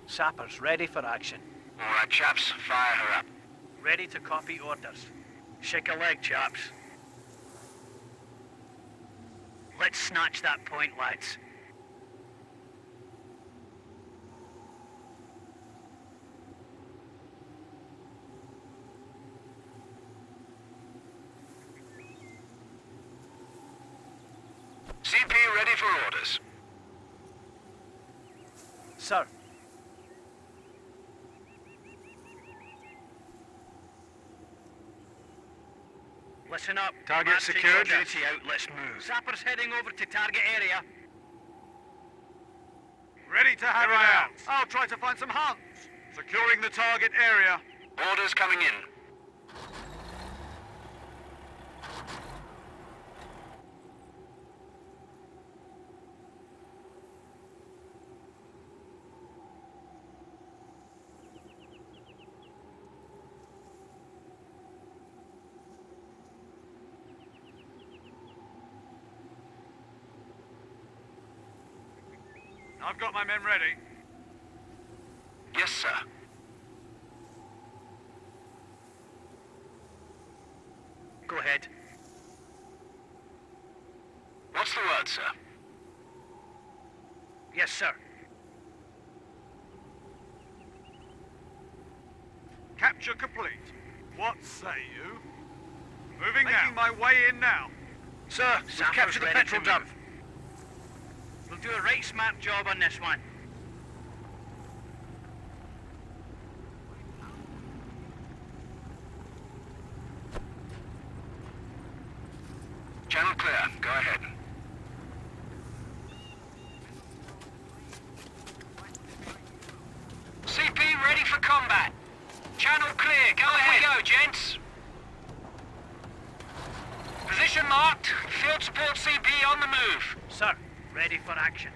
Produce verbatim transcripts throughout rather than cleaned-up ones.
Sappers ready for action. All right, chaps, fire her up. Ready to copy orders. Shake a leg, chaps. Let's snatch that point, lads. C P ready for orders. Sir. Listen up. Target Marching secured. order. Duty out, let's move. Sappers heading over to target area. Ready to have it out. I'll try to find some Huns. Securing the target area. Orders coming in. I've got my men ready. Yes, sir. Go ahead. What's the word, sir? Yes, sir. Capture complete. What say you? Moving Making now. my way in now. Sir, we've Sappers captured the ready petrol to dump. move. We'll do a right smart job on this one. Channel clear. Go ahead. C P ready for combat. Channel clear. Go ahead. We go, gents. Position marked. Field support C P on the move. Sir, ready for action.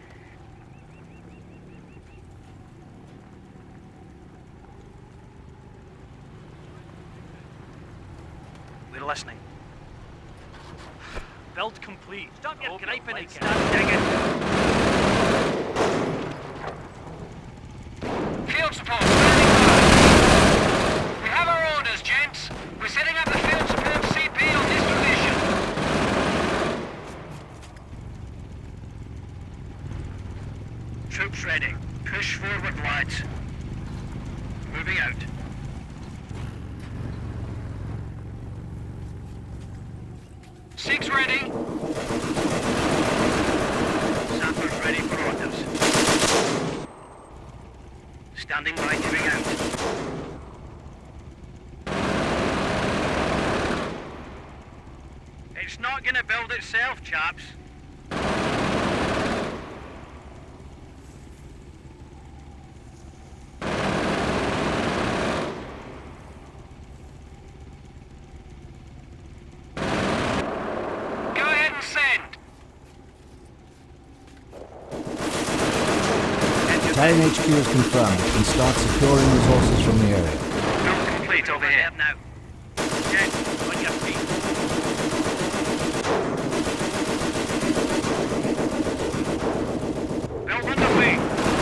We're listening. Build complete. Stop your griping and start digging. Field support, standing by. We have our orders, gents. We're setting up the field support C P on this position. Troops ready. Push forward, lads. Moving out. Six ready. Sappers ready for orders. Standing by, moving out. It's not gonna build itself, chaps. Go ahead and send. Battalion H Q is confirmed. We can start securing resources from the area. Build complete over here. Now. Gents, on your feet. Build underway.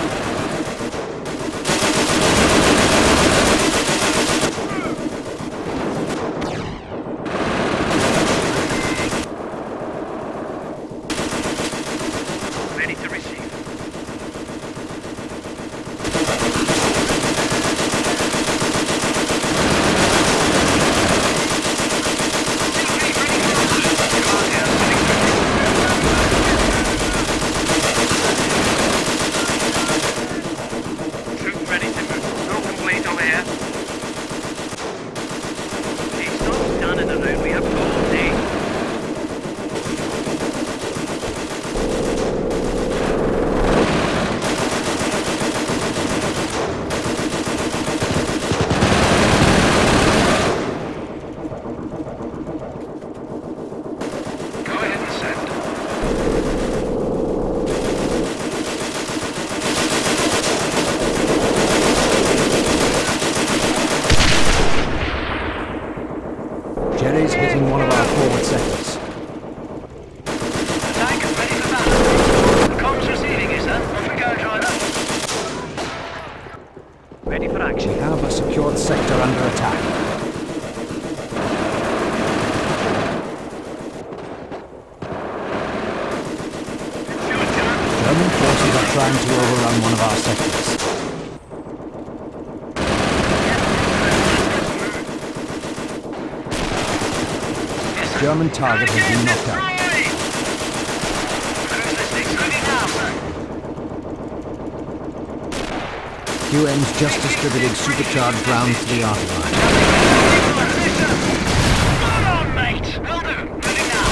Ready to receive. German forces are trying to overrun one of our sectors. German target has been knocked out. Q M's just distributed supercharged rounds to the artillery. Come on, mate! Will do. Moving now.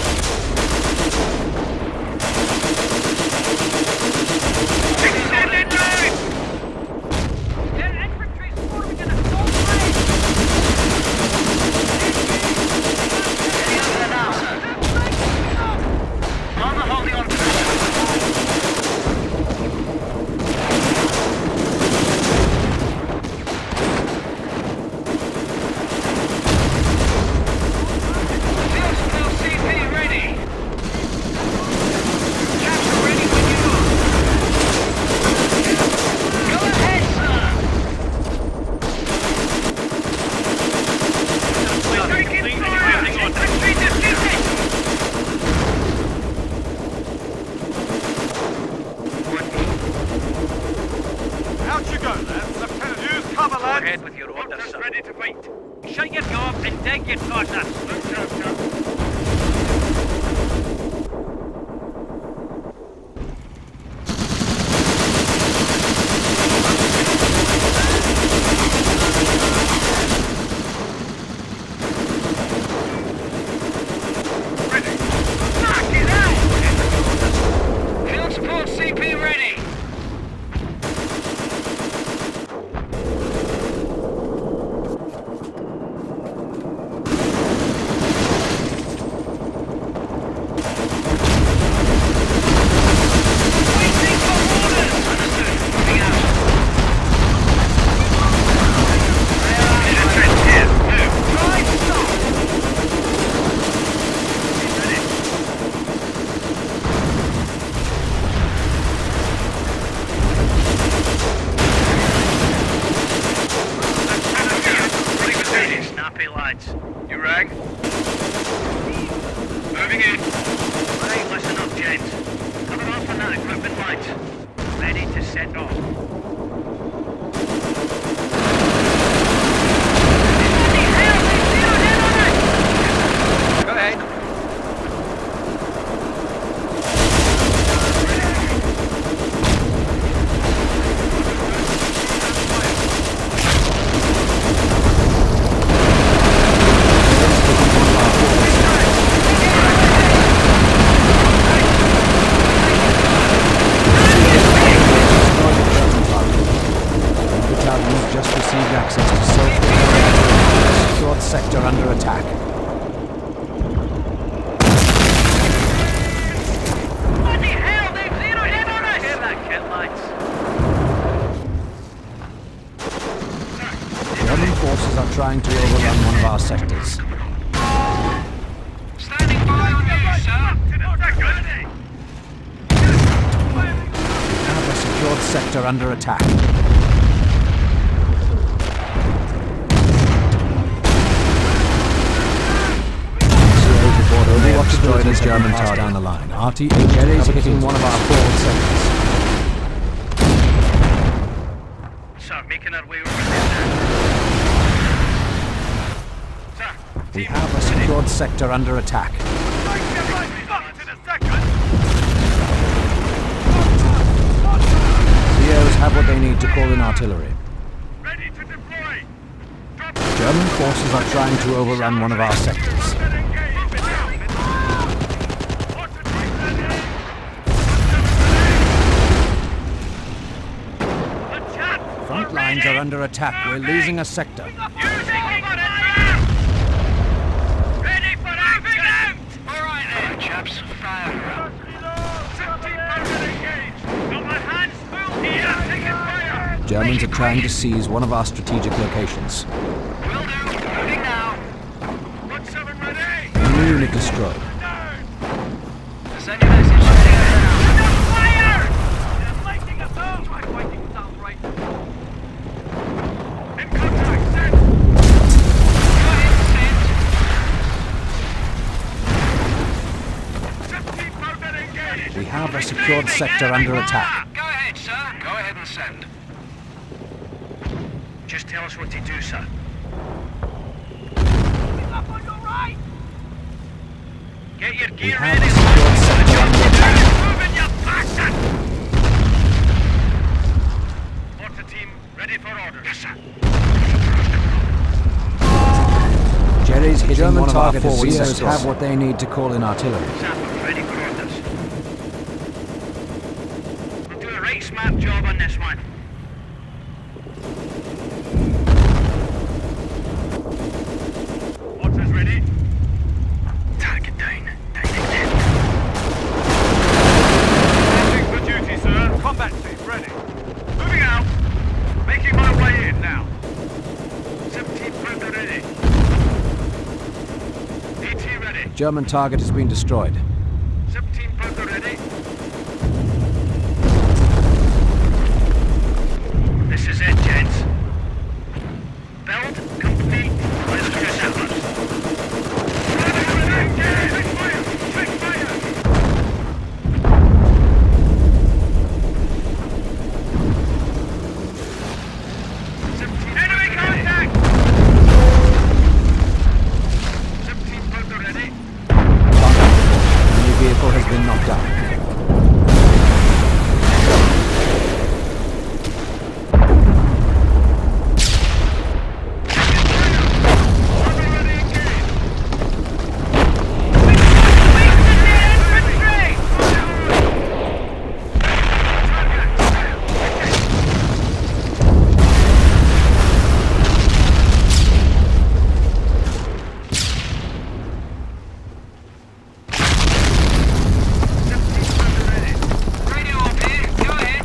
Extended line! Their infantry's forming in a full range. Getting over there now, sir. Armor holding on to the Ahead with your orders, ready to fight. Shut your gob and dig your partners. ready. Knock it out! Field support C P ready. Snappy lads. You rang? Moving in. Right, listen up, gents. Coming off on that equipment light. Ready to set off. Go ahead. Just received access to Silk, secured sector under attack. What the hell? They've zeroed in on us! Hear that, kid, lads? German forces are trying to overrun one of our sectors. Standing by on you, sir. We have a secured sector under attack. Overwatch destroyed as German target down the line. R T H is hitting one of our forward sectors. Sir, making our way over there. Sir, We have a secured sector under attack. in a second. C Os have what they need to call in artillery. Ready to deploy. Drop German forces are trying to overrun one of our sectors. Front lines are under attack. We're losing a sector. Ready for action! All right then, chaps. Fire her up. Got my hands full here. Taking fire. Germans are trying to seize one of our strategic locations. Will do. Moving now. one seven ready. Enemy unit destroyed. Send your message. Heading over now. Fire! They're lighting us up. Try fighting south right. In contact. Send. Go ahead, send. fifty percent engaged. We have of a secured sector under attack. Go ahead, sir. Go ahead and send. Just tell us what to do, sir. Up on your right! Get your We gear have ready. a secured sector under attack. Moving, you bastard! Mortar team, ready for orders. Yes, sir. Jerry's hitting German one of our target forward is sectors. seized. Have what they need to call in artillery. Sappers, ready for orders. We'll do a right smart job on this one. Mortars ready. Target down. Direct Standing for duty, sir. Combat team, ready. Moving out. Making my way in now. seventeen pounder ready. AT ready. German target has been destroyed. seventeen pounder ready. This is it, gents. Build complete. Let's do sappers. Enemy contact! seventeen pounder ready. Enemy vehicle has been knocked down. Radio up here. Go ahead.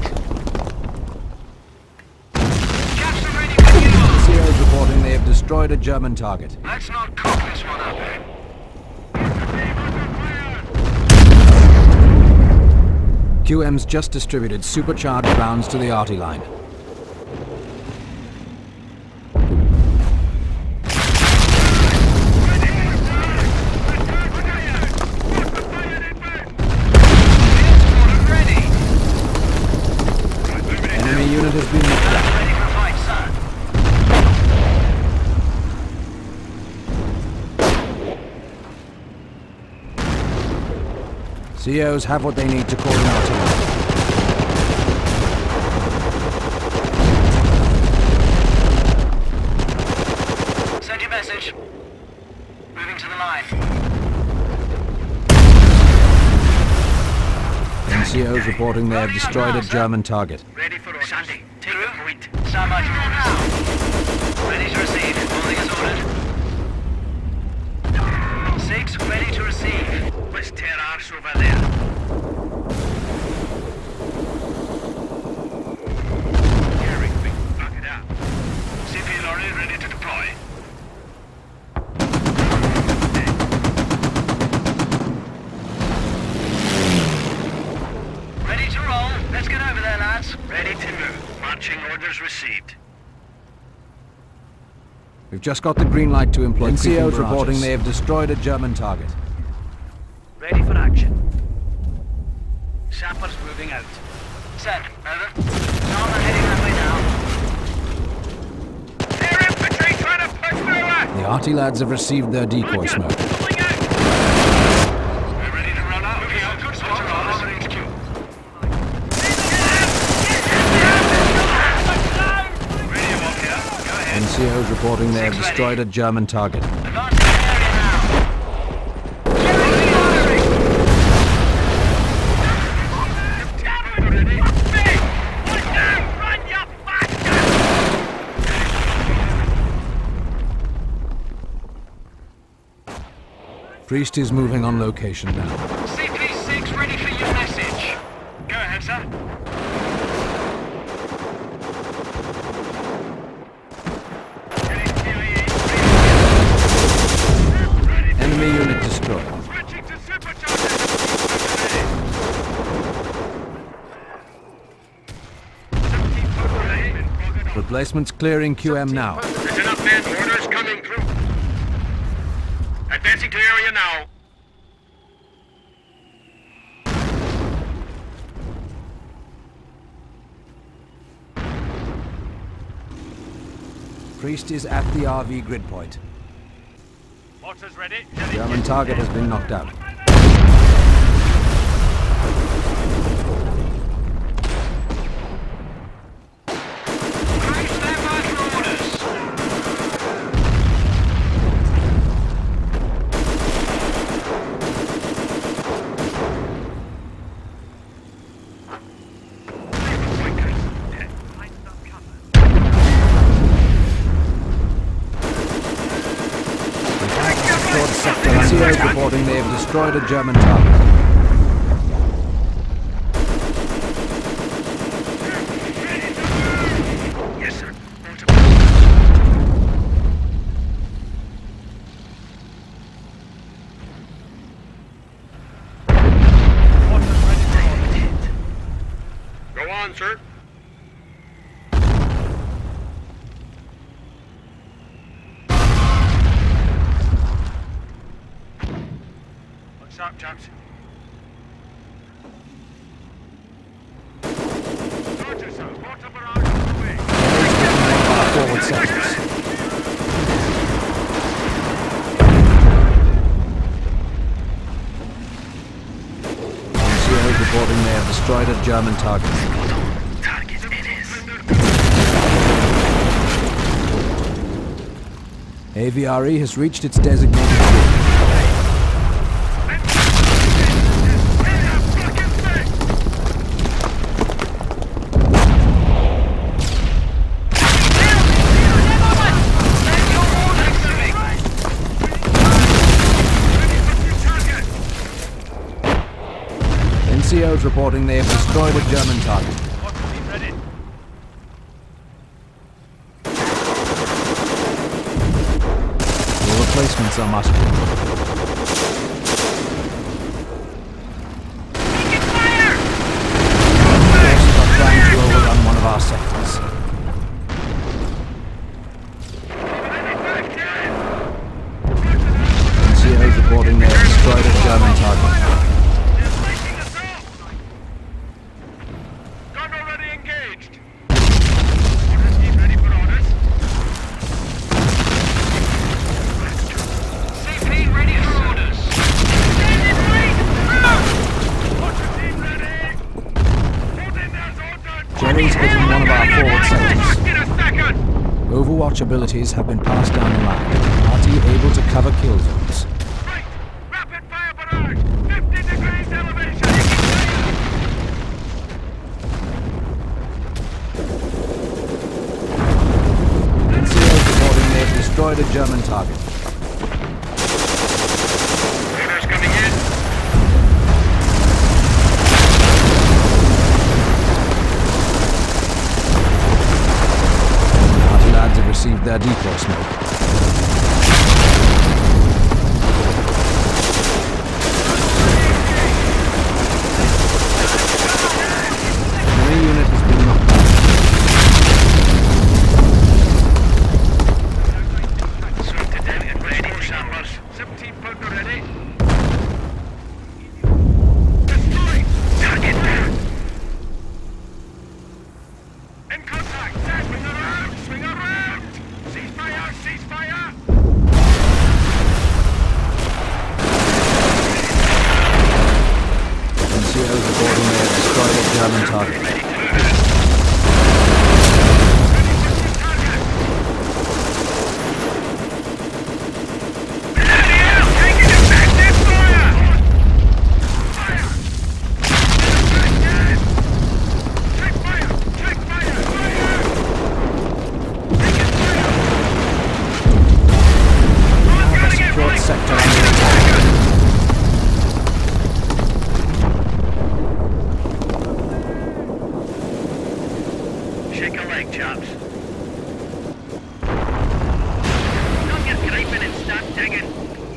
Jackson ready when you are. C Os reporting they have destroyed a German target. Let's not cock this one up. Q M's just distributed supercharged rounds to the arty line. Ready. Enemy unit has been knocked down. Ready for fight, sir. C Os have what they need to call in artillery. Send your message. Moving to the line. N C Os reporting they have destroyed a German target. Ready for orders. Sandy, take the point. Stand by for orders. Ready to receive. Holding as ordered. Six, ready to receive. Let's tear arse over there. Gary, back it up. C P lorry ready to deploy. Ready to roll. Let's get over there, lads. Ready to move. Marching orders received. We've just got the green light to employ N C Os creeping reporting barrages. they have destroyed a German target. Ready for action. Sappers moving out. Send. Over. John, I'm heading that way now. Air infantry trying to push through us! The arty lads have received their decoy smoke. Pulling out! We're ready to run out. Moving out. Good spot. Armor H Q. Radio up here. Go ahead. N C Os reporting they have Six destroyed ready. a German target. Advancing the area now. Ready? Hey! Watch out! Run, you bastard! Priest is moving on location now. C P six ready for your message. Go ahead, sir. Enemy unit destroyed. Switching to superchargers. Replacements clearing Q M now. Listen up, men. Orders coming through. Advancing to area now. Priest is at the R V grid point. Mortars ready. German target has been knocked out. Stand by for orders. N C O is reporting they have destroyed a German target. Yes, sir. Go on, sir. What's up, chaps? Roger, sir. Mortar barrage on the way. Forward sectors. N C O is reporting they have destroyed a German target. Target it is. A V R E has reached its designated field. N C O is reporting they have destroyed a German target. Ready. The replacements are mustered. Forces are trying to overrun one of our sectors. N C O is reporting they have destroyed a German target. Gun already engaged. Orders team ready for orders. C P ready for orders. Mortar team ready. Hold in there, soldier. Jerry's hitting one of our forward sectors. In a second. Overwatch abilities have been passed down the line. R T able to cover kill zones. Right. Rapid fire barrage. fifty degrees elevation. N C O is reporting they have destroyed a German target. Orders coming in. Party lads have received their decoy smoke. Enemy unit has been knocked out. Swing to them and ready for samples. seventeen pounder ready. Target down. In contact. Swing around. Swing around. Ceasefire. Ceasefire. N C O is reporting they have destroyed a German target. Now the support sector under attack. Shake a leg, chaps. Stop your griping and start digging.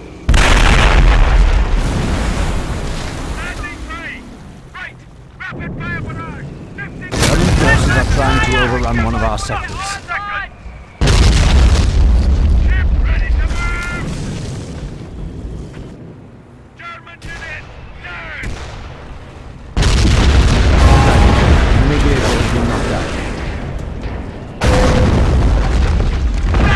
Landing free. Right. Rapid fire barrage. fifty German forces are trying to overrun one of our sectors. Ship ready to move. German unit down. Enemy vehicle has been knocked out.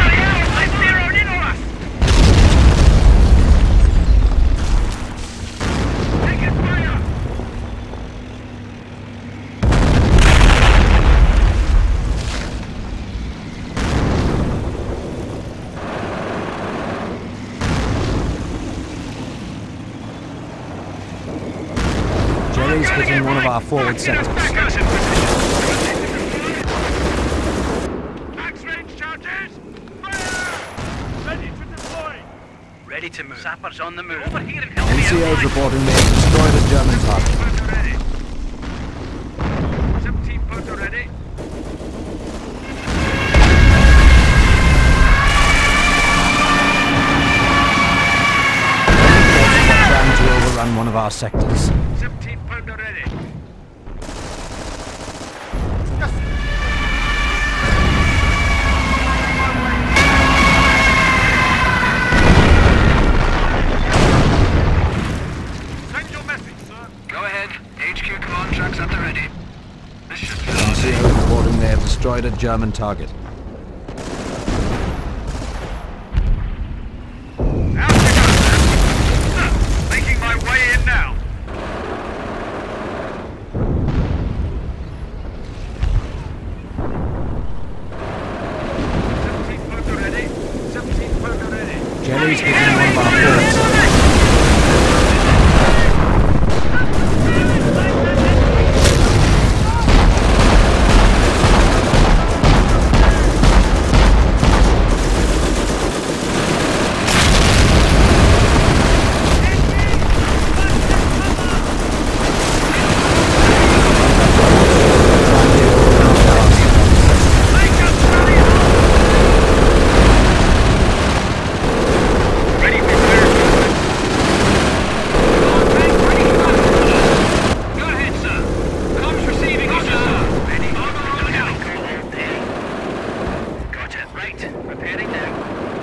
our forward sectors. Max range charges! Fire! Ready to deploy! Ready to move. Sappers on the move. Over here and help me N C Os out. reporting they have destroyed a German target. seventeen pounder ready. Trying to overrun one of our sectors. seventeen pounder ready. Send your message, sir. Go ahead. H Q command tracks at the ready. This should be N C Os reporting they have destroyed a German target. Out you go, sir. Sir, making my way in now. seventeen pounder ready. seventeen pounder ready. Jerry's hitting one of our forward sectors. Go ahead, sir. Comms receiving, sir. Ready? Mechanical all day. Got it. Right. Preparing now.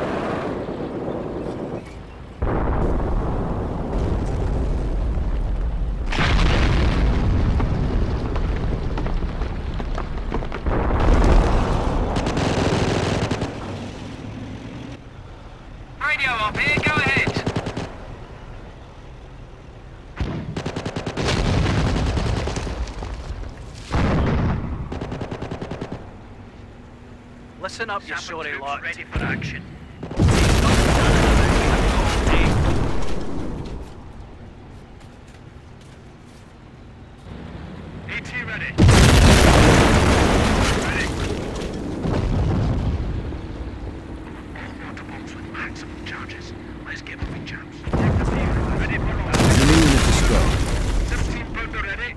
Radio up here. Go ahead. Listen up, you Sapper sorry troops lot. ready for action. AT ready. Ready. All motorboats with maximum charges. Let's get moving, chaps. Ready for all. Enemy unit destroyed. seventeen pounder ready.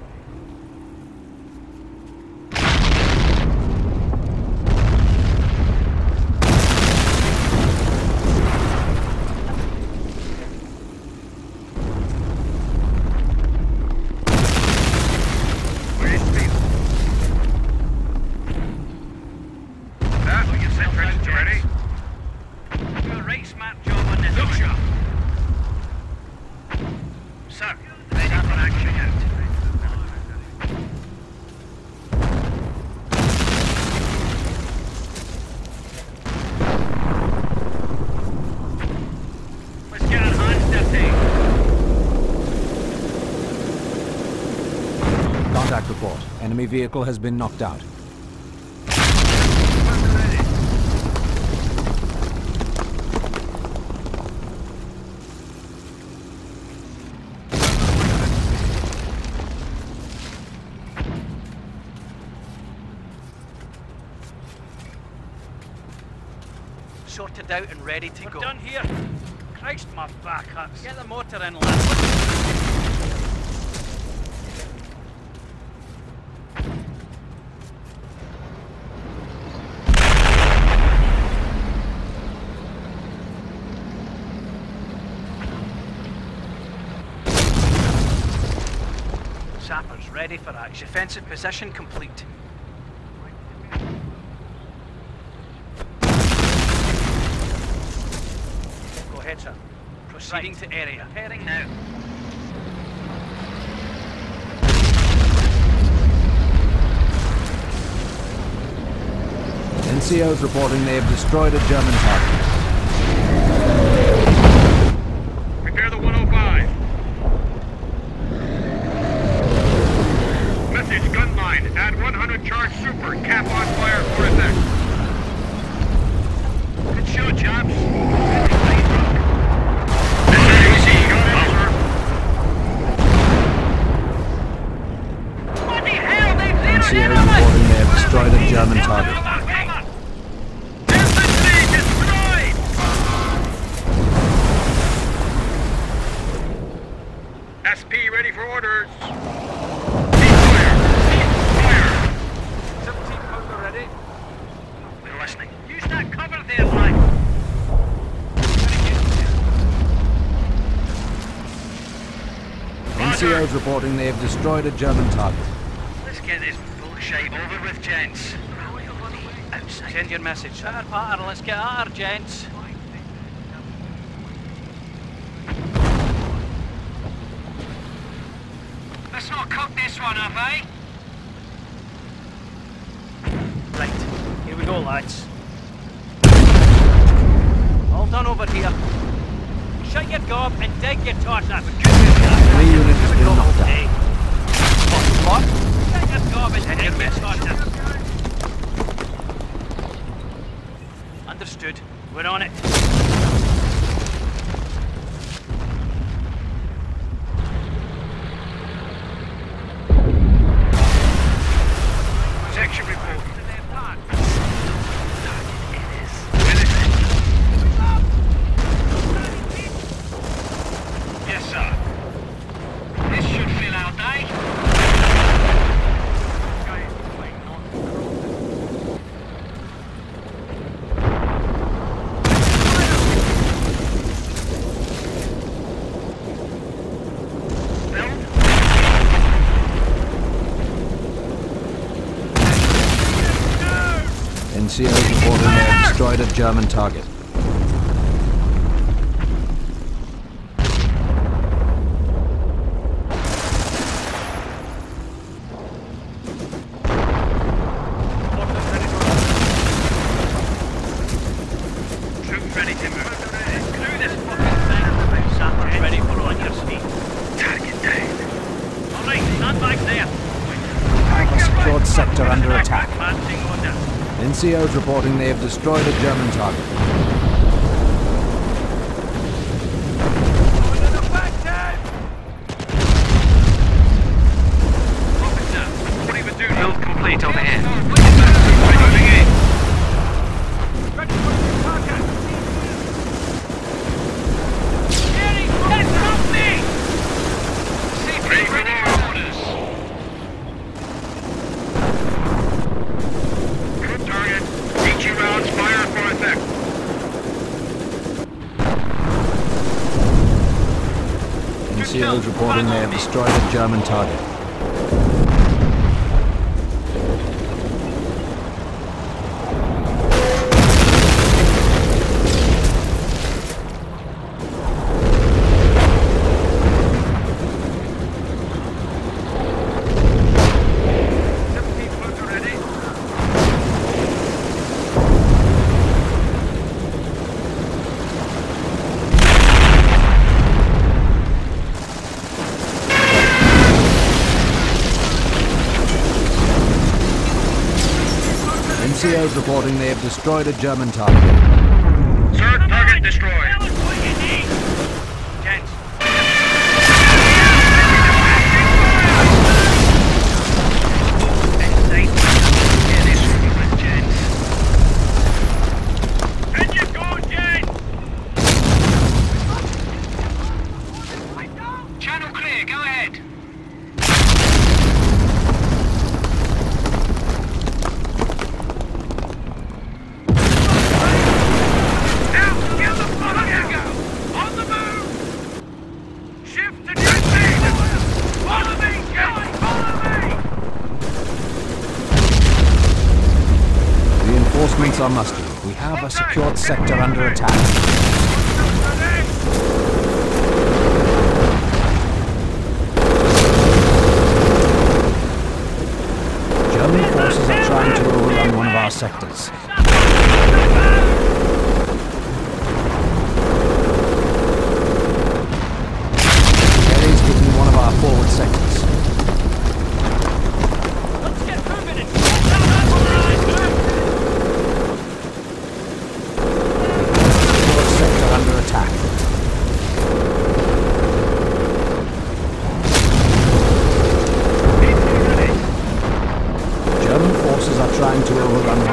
Where's Steve? That, will you send friends ready? Do a right smart job on this. Look one. sharp. Sir, ready for action out. Let's get our hands dirty. Contact report. Enemy vehicle has been knocked out. Pounder ready. Sorted out and ready to We're go. done here. Christ, my back hurts. Get the motor in, lad. Sappers ready for action. Defensive position complete. Go ahead, sir. Proceeding to area. Heading now. N C Os reporting they have destroyed a German target. Prepare the one oh five. Message gun line. Add one hundred charge super. Cap on fire for effect. Good show, chaps. Easy. Got it, sir. C O reporting they have destroyed a German target. Infantry destroyed! S P ready for orders. Ceasefire! Ceasefire! seventeen pounder ready. We're listening. Use that cover there, lad. N C Os reporting they have destroyed a German target. Let's get this bullshit over with, gents. Outside. Send your message. Patter, patter, let's get at her, gents. Let's not cock this one up, eh? Right, here we go, lads. All done over here. Shut your gob and dig your torch up. Three units has been knocked down. What? Shut your gob and dig your torch up. Understood. We're on it. Section report. Yes, sir. This should fill our day. N C Os reporting they have destroyed a German target. Troops ready to move. Screw this fucking thing. Sappers ready for on your feet. Target down. All right, stand back there. Have a secured sector under attack. Advancing order. N C Os reporting they have destroyed a German target. Officer, what are we doing? Build complete over here. Moving in. Get from me! C P ready for orders. Good target. H E rounds, fire for effect. N C Os reporting they have destroyed a German target. seventeen pounder ready. N C Os reporting they have destroyed a German target. Sir, target destroyed. Tell us what you need. Gents. Inside. Get this over with, gents. In you go, gents. Channel clear, go ahead. Now, get the fuck out! On the move! Shift to your feet! Follow me, guys! Follow me! Reinforcements are mustered. We have a secured sector under attack. German forces are trying to overrun one of our sectors. Kelly's taking one of our forward sectors. Let's get moving and get down that line. Secured sector under attack.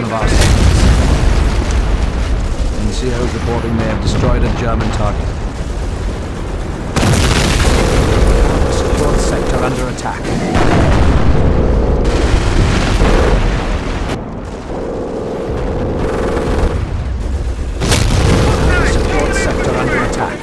of our sectors. N C Os reporting they have destroyed a German target. Secured sector under attack. Secured sector under attack.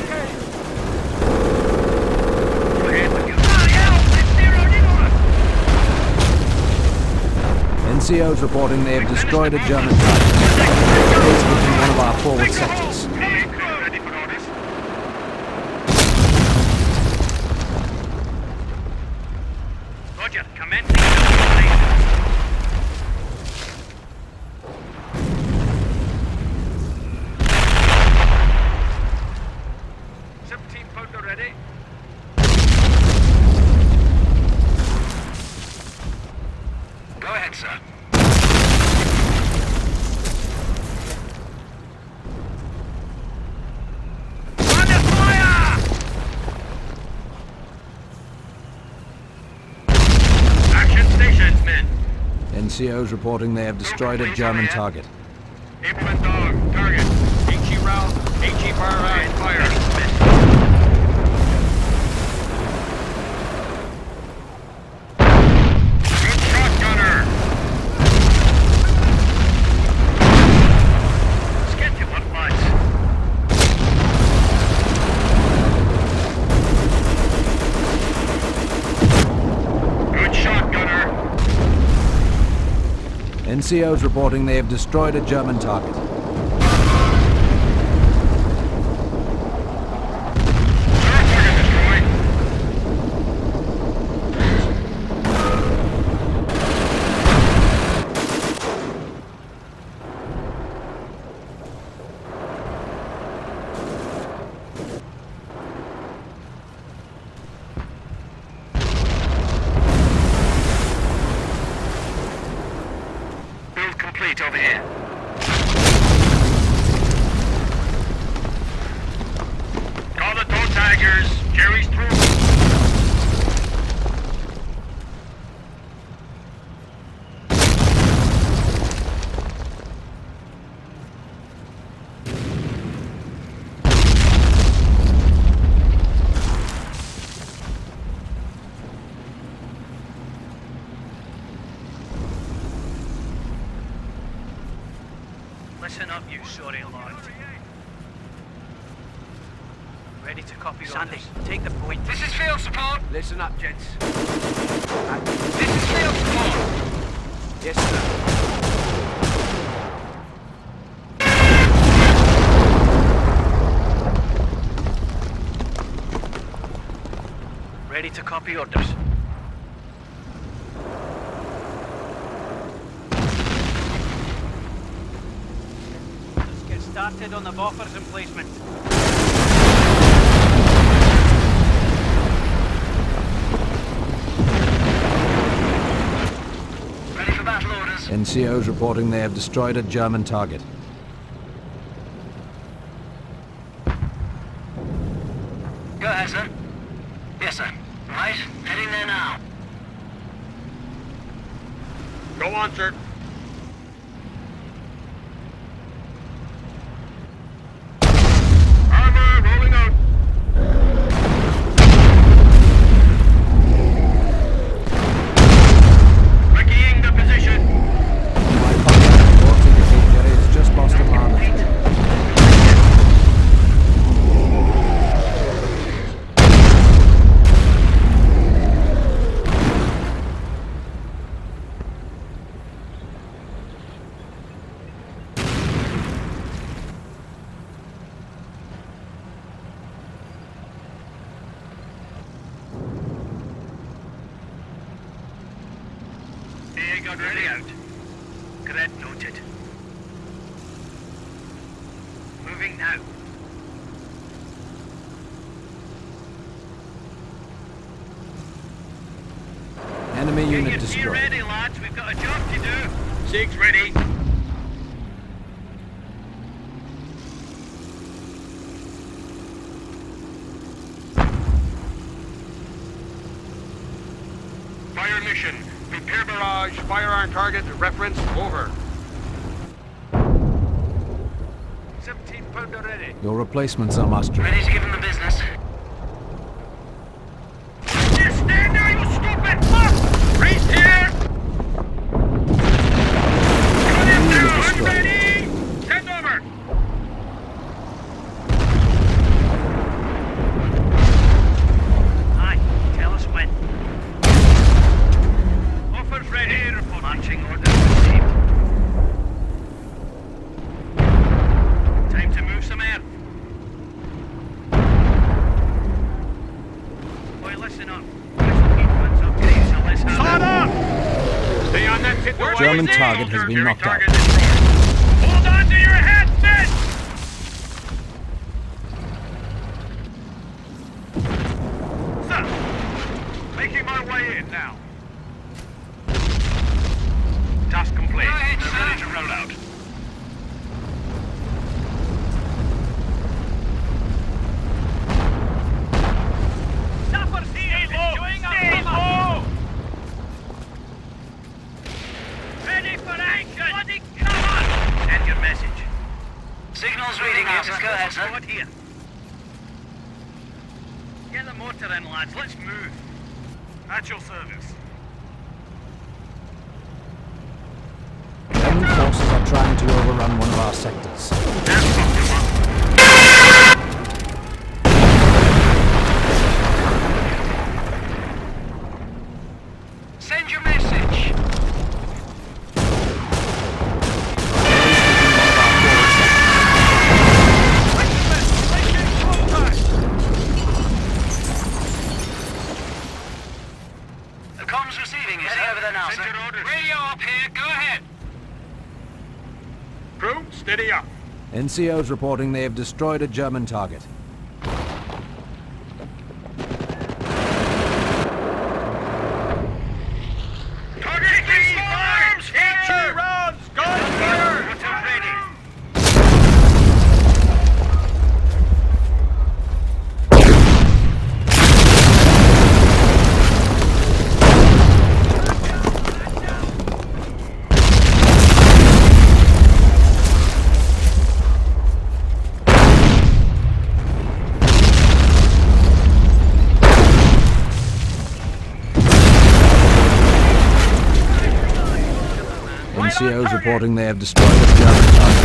N C Os reporting they have destroyed a German target. It's within one of our forward sectors. Ready for orders? Roger, commencing. seventeen pounder ready. Go ahead, sir. Under fire! Action stations, men. N C Os reporting they have destroyed a German target. Implement dog. Target. H E round. H E fire round. Fire. Good shot, gunner. Let's get to one fight. Good shot, gunner. N C Os reporting they have destroyed a German target. Target destroyed. Build complete over here. Call the toe tigers. Carries through. Listen up, you sorry lad. Ready to copy Sandy, orders. take the point. This is field support. Listen up, gents. This is field support. Yes, sir. Ready to copy orders. Let's get started on the buffers emplacement. Ready for battle orders. N C Os reporting they have destroyed a German target. Go ahead, sir. Yes, sir. Right, heading there now. Go on, sir. Armor rolling out. Recceing the position. My contact reports indicate Jerry has just lost a pilot. They got ready out. Cadet noted. Moving now. Enemy Get unit your gear destroyed. ready, lads. We've got a job to do. Six ready. Fire mission. Repair barrage. Fire on target. Reference over. seventeen pounder ready. Your replacements are mustering. Ready to give him the business. You stand there, you stupid fuck! Priest here! Cut him Enemy down, destroyed. ready! Send over! Aye, tell us when. Offers ready. Marching orders received. Time to move some earth. Boy, listen up. What's up, guys? So let's have Start it. up! Stay on that tip. The German target has been knocked out. Hold on to your head, men! Sir, making my way in now. Task complete. Go ahead, They're sir. ready to roll out. Sappers here, enjoying our summer. Ready for action! Bloody cover! Send your message. Signal's reading it. Go ahead, sir. Squad here. Get the motor in, lads. Let's move. At your service. German forces are trying to overrun one of our sectors. That's what we want. Send your message. The comms receiving is over there now, Send sir. your orders. Radio up here. Go ahead. Crew, steady up. N C Os reporting they have destroyed a German target. Target these arms! Fire! rounds! Gunfire! What's up, ready? N C Os reporting they have destroyed a German target.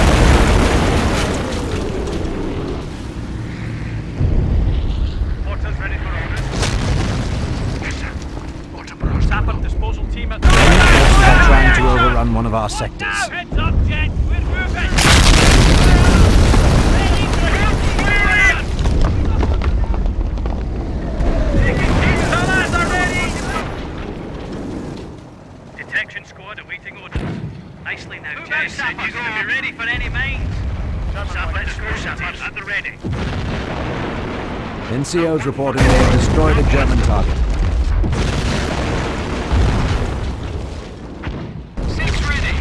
Mortars ready for orders. Yes, sir. Mortar barrage. Sapper disposal team at Forces are trying to overrun one of our sectors. Heads up, gents. We're moving. Fellas are ready! Detection squad awaiting orders. Nicely now, Move gents. out, And you Sappers. go. Be ready for any mines. Sappers, let's go, Sappers. At the ready. N C Os reporting they have destroyed a German target. Six ready.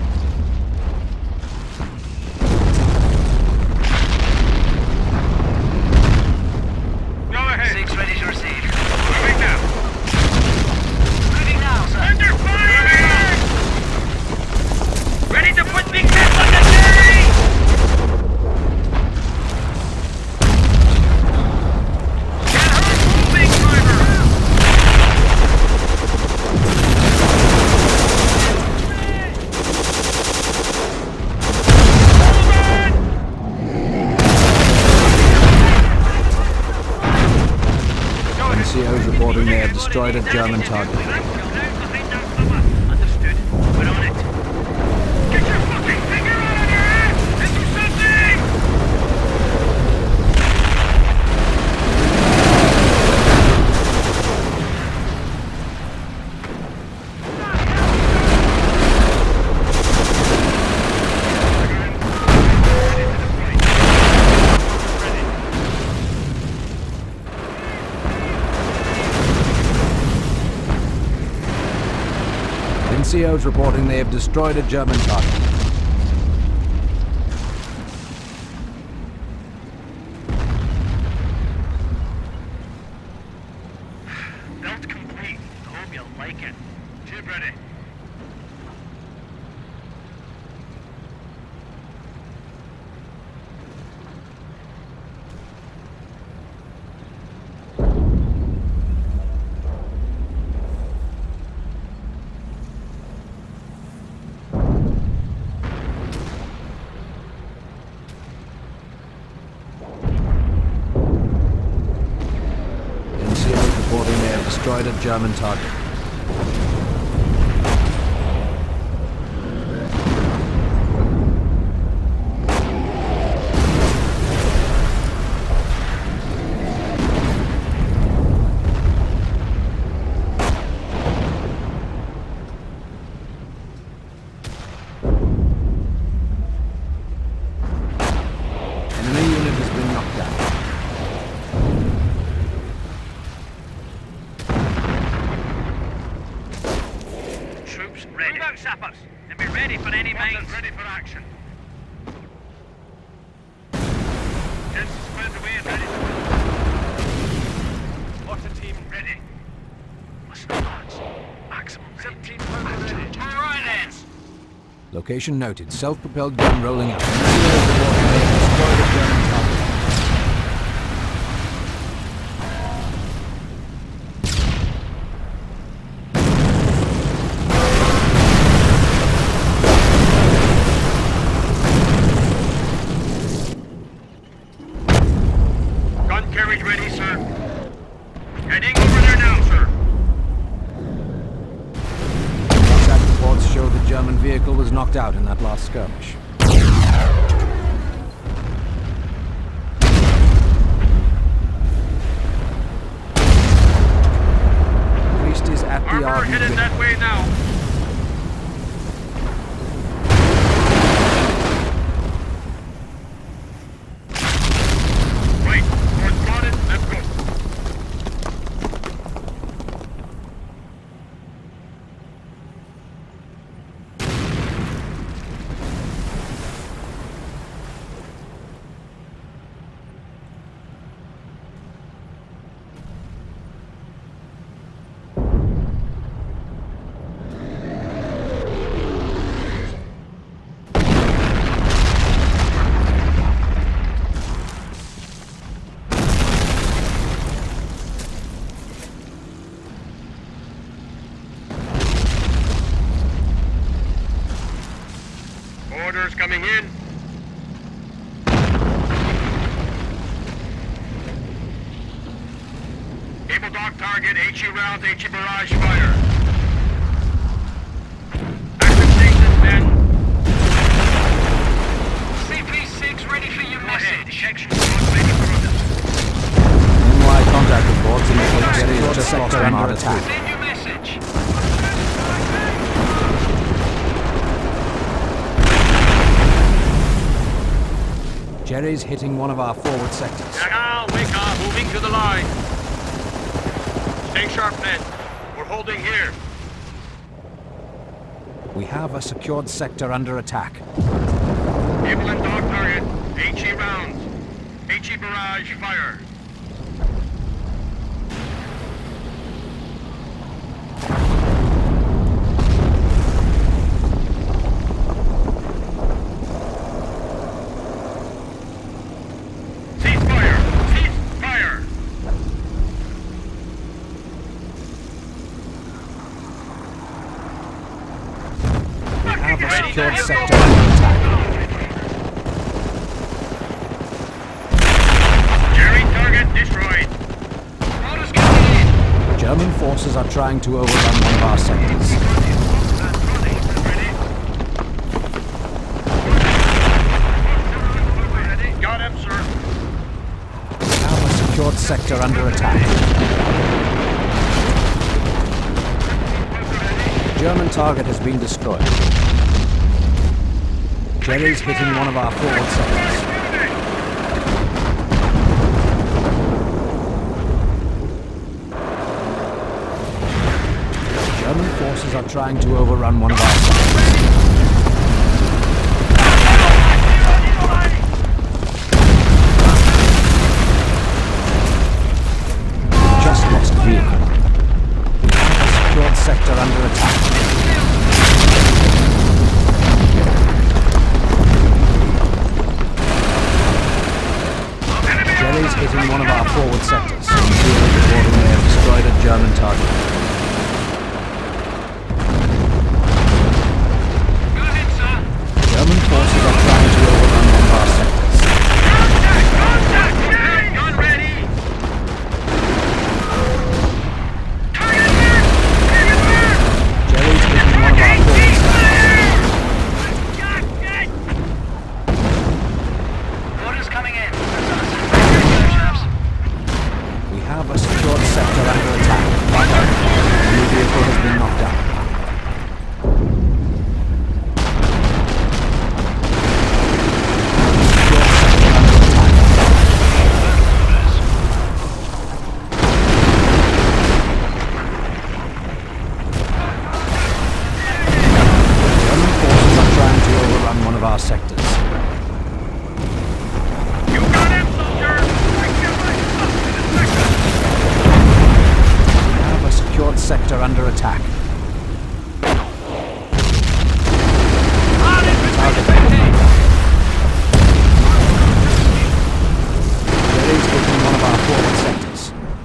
Go ahead. Six ready to receive. Moving now. Moving now, sir. Under fire! Ready to put big heads on the day! Get her moving, driver! Hold on! N C Os reporting they have destroyed a German target. Understood. We're on it. Get your fucking finger out of your ass! And do something! N C Os reporting they have destroyed a German target. Build complete. Hope you'll like it. Tube ready. destroyed a German target. Enemy unit has been knocked down. Troops ready. Move out, sappers, and be ready for any mines. Ready for action. Gents, spread away and ready to move. What's the team? Ready. Listen, lads. Maximum seventeen pound ready. All right, then. Location noted. Self-propelled gun rolling out. N C Os reporting they have destroyed a German target. Gun carriage ready, sir. Heading over there now, sir. Contact reports show the German vehicle was knocked out in that last skirmish. Priest is at the Armor Arden headed Village. that way now. Wait, we're spotted. Let's go. Orders coming in. Able dog target, HE rounds, HE barrage fire. Active station, men. C P six ready for your Go ahead. message. Detection squad ready for orders. Meanwhile, contact reports indicate Jerry has just lost him under attack. Send your message. Jerry's hitting one of our forward sectors. Now, wake up, moving to the line. Stay sharp, men. We're holding here. We have a secured sector under attack. Able and dog target, HE rounds, HE barrage fire. Cease fire! Cease fire! We have a secured sector under attack. Jerry target destroyed. Orders coming in. German forces are trying to overrun one of our sectors. Got him, sir. We have a secured sector under attack. German target has been destroyed. Jerry's hitting one of our forward sectors. German forces are trying to overrun one of our sectors. Just lost vehicle. We have a secured sector under attack. Jerry's hitting one of our forward sectors. N C O reporting they have destroyed a German target. Go ahead, sir. German forces are trying to overrun one of our sectors. Contact! Contact! Gun ready! of our sectors. You got him, soldier! I get my stuff in a second! We have a secured sector under attack. Target confirmed. There is within one of our forward sectors.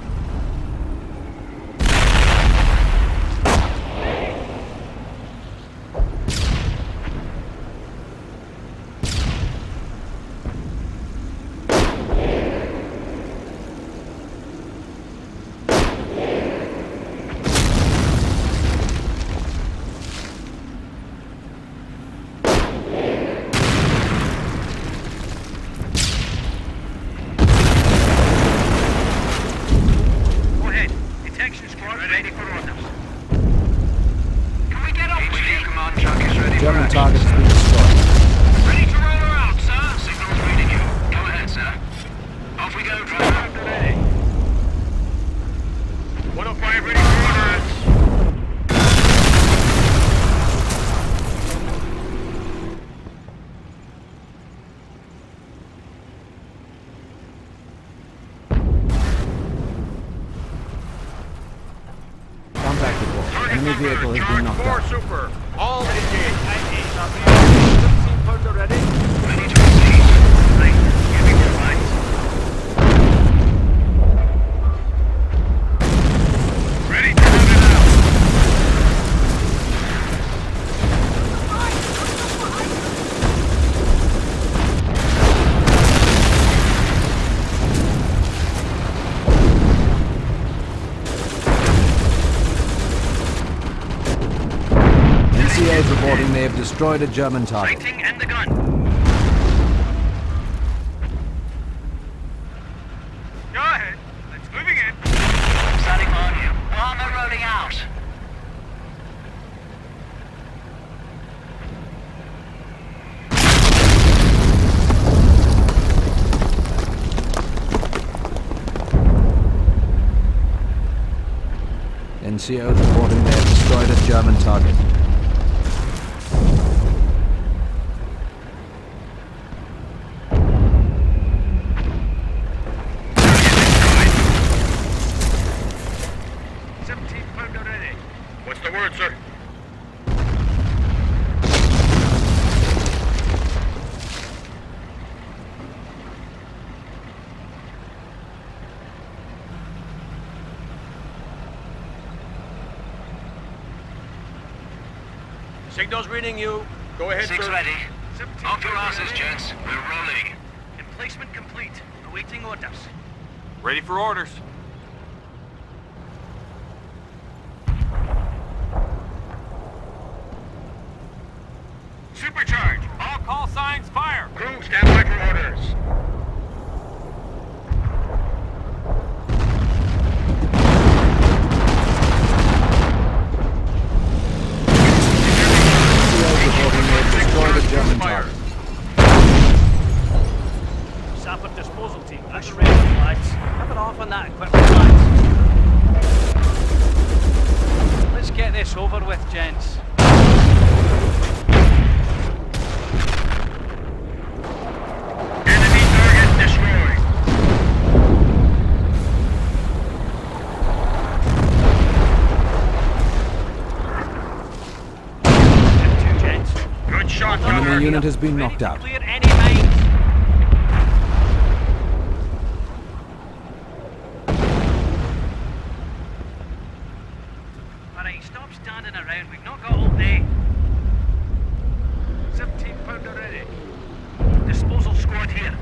German target has been destroyed. Ready to roll her out, sir. Signal's reading you. Go ahead, sir. Off we go, driver. one oh five ready for orders. Contact report. Enemy vehicle has been knocked four out. super. All engaged. seventeen pounder ready. Ready to receive. Right, giving the lines. Ready to have it out. N C A is reporting they have destroyed a German target. Sighting and the gun. Go ahead. Let's moving in. Standing on you. Armor rolling out. N C O is reporting they have destroyed a German target. seventeen pounder ready. What's the word, sir? Signal's reading you. Go ahead, Six sir. ready. seventeen Off your pounder asses, ready. gents. We're rolling. Emplacement complete. Awaiting orders. Ready for orders. Supercharge. All call signs fire. Crew, stand by for orders. N C O is reporting they have destroyed a German target. Sapper disposal team. That's ready, lads. Have it off on that equipment, lads. Let's get this over with, gents. Enemy target destroyed. Gents. Good shot, Enemy Robert. unit has been Ready knocked to out. clear any mines. Alright, stop standing around. We've not got all day. seventeen pounder ready. Disposal squad here.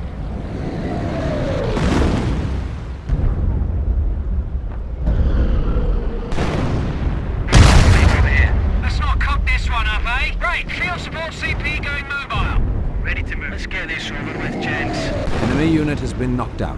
Over here. Let's not cock this one up, eh? Right, field support C P going mobile. Ready to move. Let's get this over with, gents. Enemy unit has been knocked out.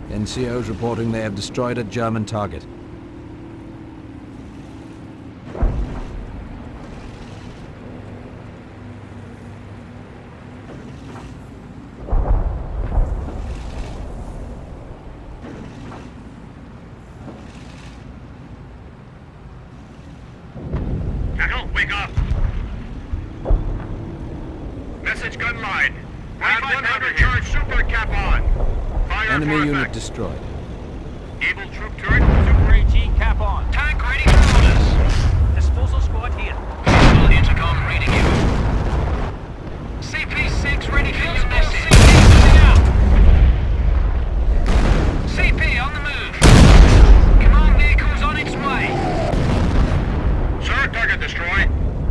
N C Os reporting they have destroyed a German target. Echo, wake up! Message gun line. Round one hundred charge super cap on. Fire Enemy for unit effect. destroyed. Able troop turret. Super A G cap on. Tank ready for orders. Disposal squad here. Visual intercom reading you. C P six ready for your message. C P on the move. Command vehicle's on its way. Sir, target destroyed.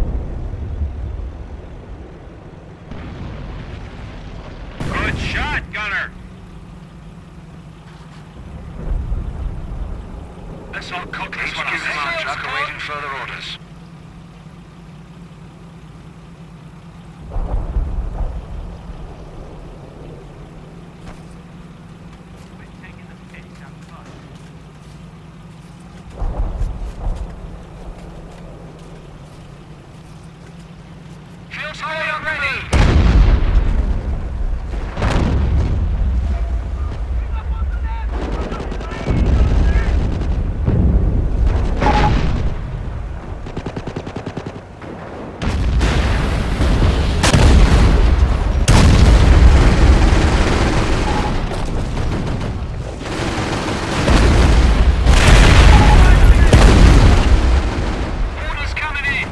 Good shot, gunner. Let's not cock this one up. Command truck awaiting further orders. Field support ready. Orders coming in.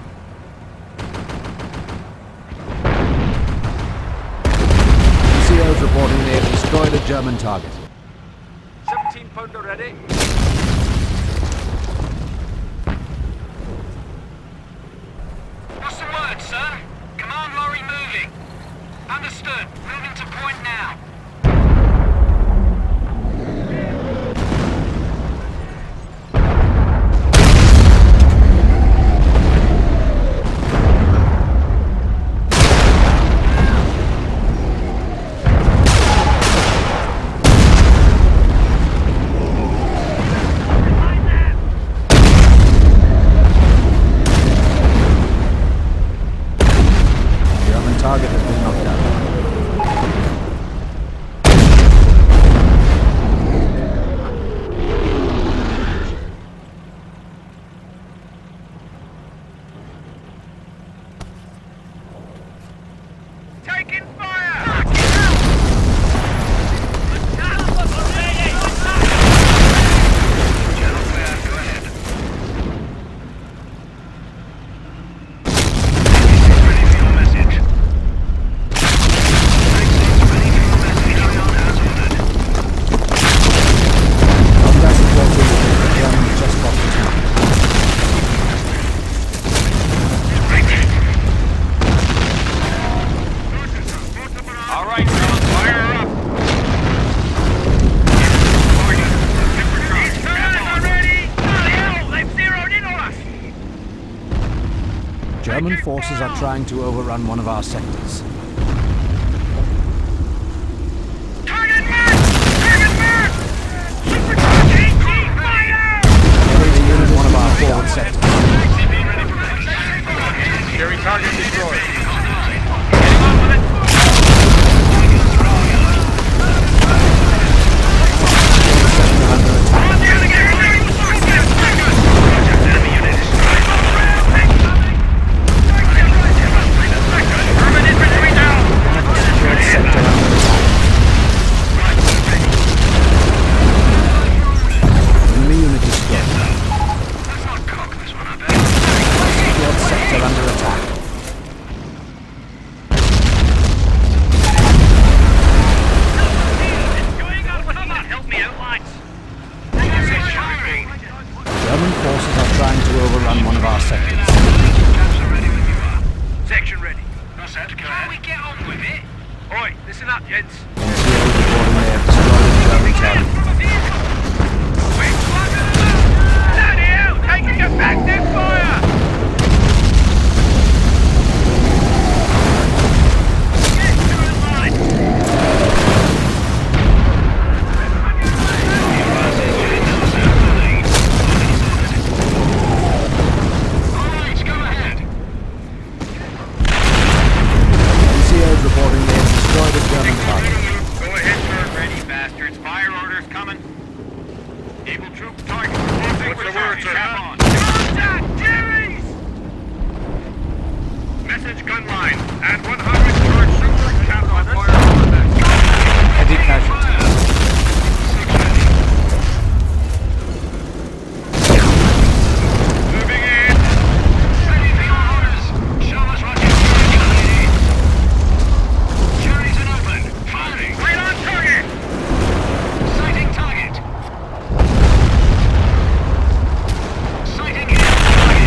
N C Os reporting they have destroyed a German target. seventeen pounder ready. What's the word, sir? Command lorry moving. Understood. Moving to point now. German target has been knocked down. Taking fire! General clear. Go ahead. Ready for your message. Ready for your message. Carry on as ordered. Combat reporting that the Germans just got the town. All right, fellas. Fire up! These guns are ready! Bloody hell, they've zeroed in on us! German forces are trying to overrun one of our sectors. Target marked! Target marked! Supercharge A G, fire! Enemy unit in one of our forward sectors. Carry target destroyed. Sector under attack. Secured sector under attack. Enemy unit destroyed. Let's not cock this one up, eh? Secured sector under attack. Help me out, lads. German forces are trying to overrun one of our sectors. Caps are ready when you are. Section ready. No, sir. Go ahead. Can we get on with it? Oi, listen up, gents. N C Os reporting they have destroyed a German target. Bloody hell, taking effective fire! Get to the line! coming. Eagle troop target. What's the word, sir? Contact! Jerry's! Message gun line. At one hundred charge super cap on fire on that. Heavy casualties. Moving in. Ready for your orders. Show us what you've got. Cherries and open. Firing. Right on target. Sighting target. Sighting in target.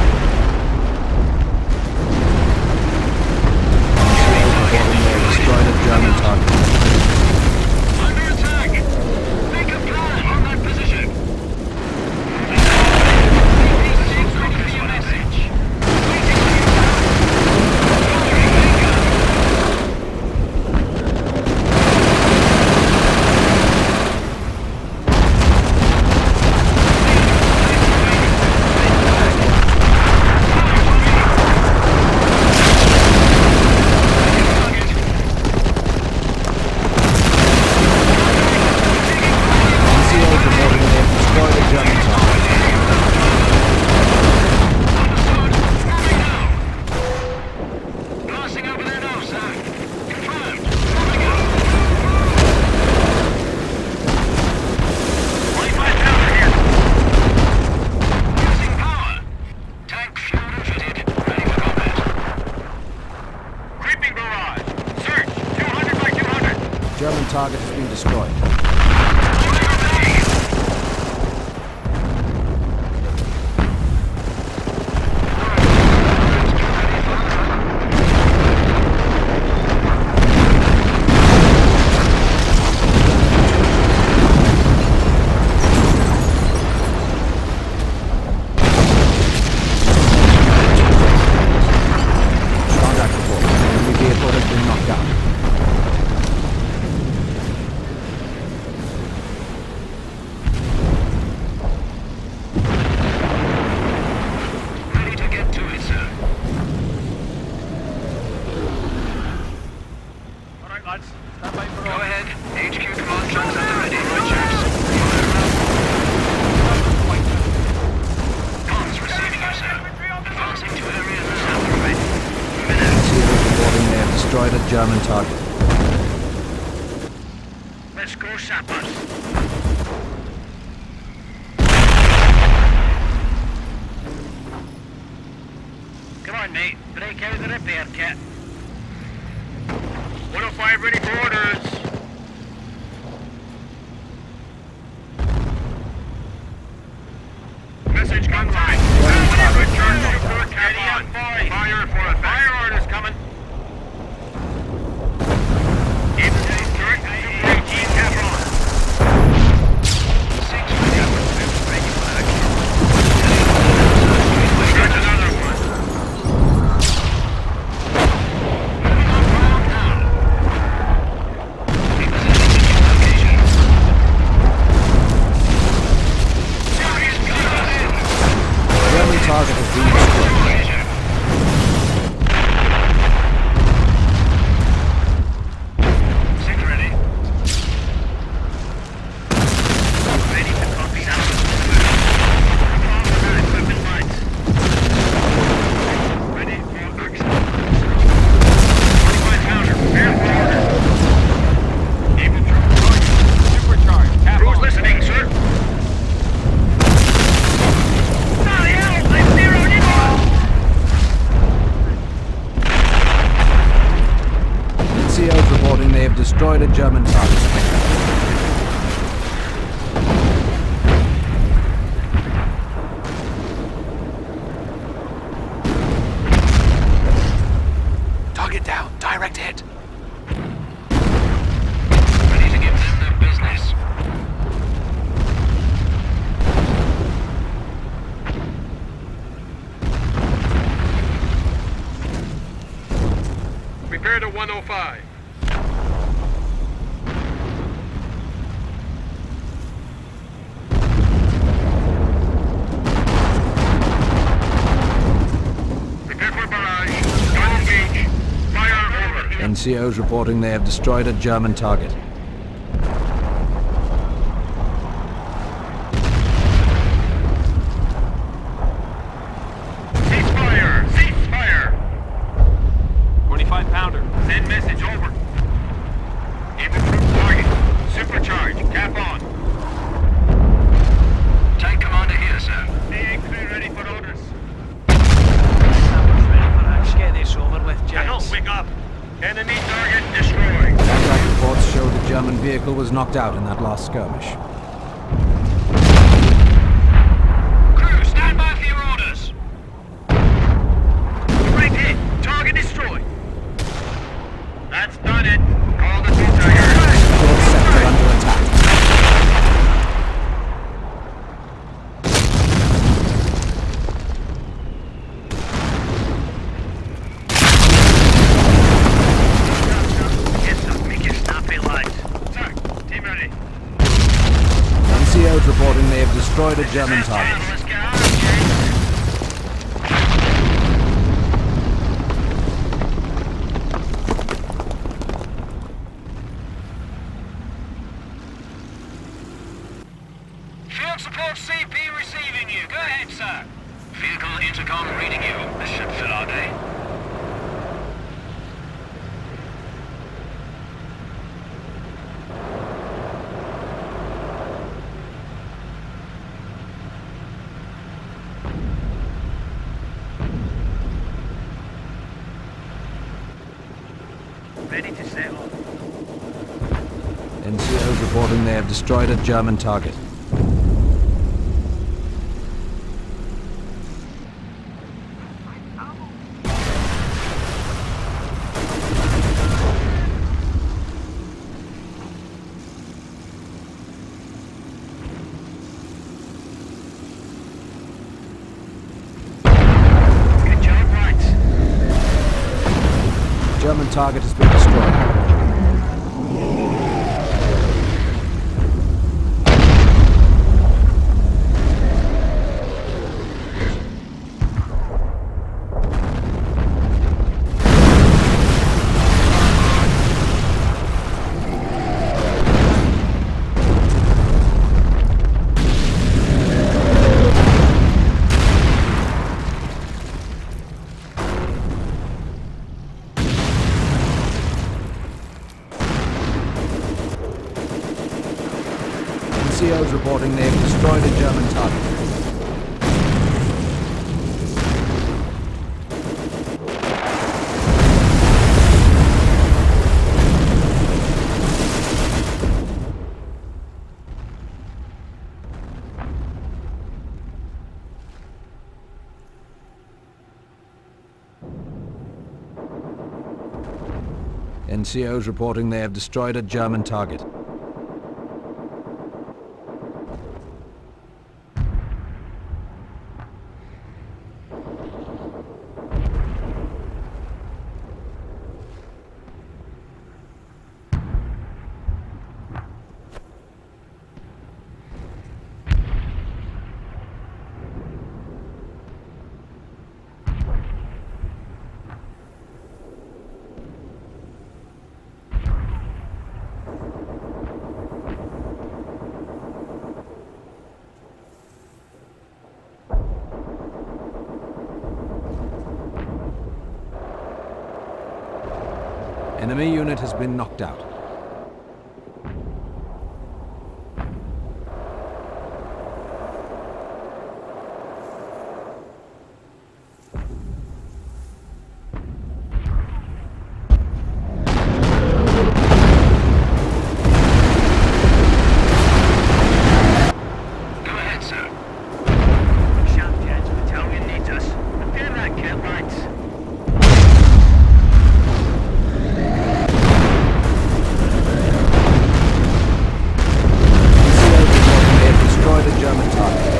Reporting they have destroyed a German target. Under attack. Make a plan on that position. Ready for your message. Waiting on you. Firing. Bingo. N C Os reporting they have destroyed a German target. Passing over their nose, sir. Confirmed. Moving out. twenty-five pounder here. Using power. Tank fueled and fitted. Ready for combat. Creeping barrage. Search. two hundred by two hundred. German target has been destroyed. Contact report. Enemy vehicle has been knocked down. Ready to get to it, sir. All right, lads. Stand by for Go orders. ahead. H Q command trucks at the ready. Right, chaps. Comms receiving you, sir. Advancing to area south of ready. N C Os reporting they have destroyed a German target. Let's go, sappers. Come on, mate. Break out the repair kit. one oh five ready for orders. Message gun line. German target has been Charge knocked super down. cap Ready on. up, boys. Fire for a fire orders coming. Eagle troop turret. Super eighteen cap on. Six ready. Ready for action. There's another one. Moving on ground now. Repositioning at your location. Serious guns in. German target has been destroyed. Measure. Six ready. Ready to copy that. Come on with that equipment, lads. Ready for action. twenty-five pounder. Prepare for orders. Eagle troop target. Supercharge. Cap Who's on. listening, sir? Bloody hell, they've zeroed in on us. N C Os reporting they have destroyed a German target. Target down. Direct hit. Ready to give them their business. Prepare to one oh five. Prepare for barrage. Gun engage. Fire over. N C Os reporting they have destroyed a German target. knocked out in that last skirmish. Crew, stand by for your orders. Right hit. Target destroyed. That's done it. Call the two-tiger. Fourth sector under attack. Yes, sir. Make it snappy, lads. Sir, team ready. N C Os reporting they have destroyed a German target. Let's get out of here. Field support C P receiving you. Go ahead, sir. Vehicle intercom reading you. This should fill our day. Ready to settle. N C Os reporting they have destroyed a German target. Good job, lads. German target has been destroyed. N C Os reporting they have destroyed a German target. N C Os reporting they have destroyed a German target. Enemy unit has been knocked out. Go ahead, sir. Champions Battalion needs us. Prepare that kit, lads. They have destroyed a German target.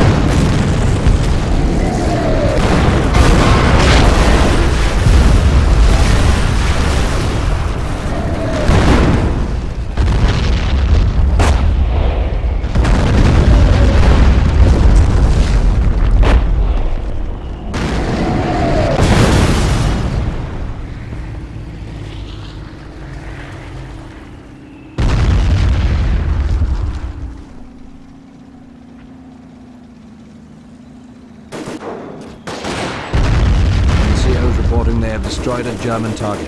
N C Os reporting they have destroyed a German target.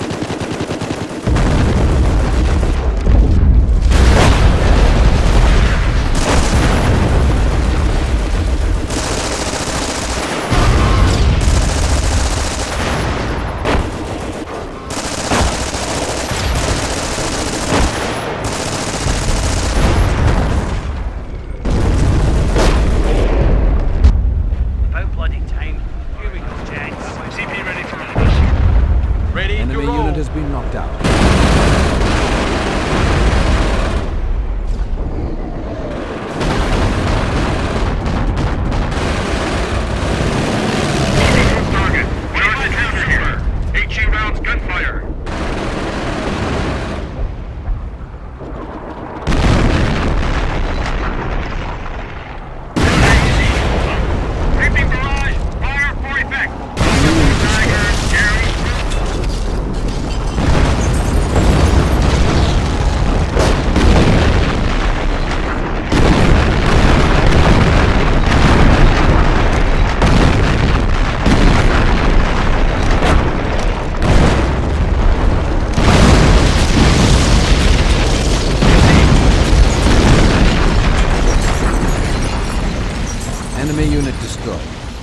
Enemy unit destroyed.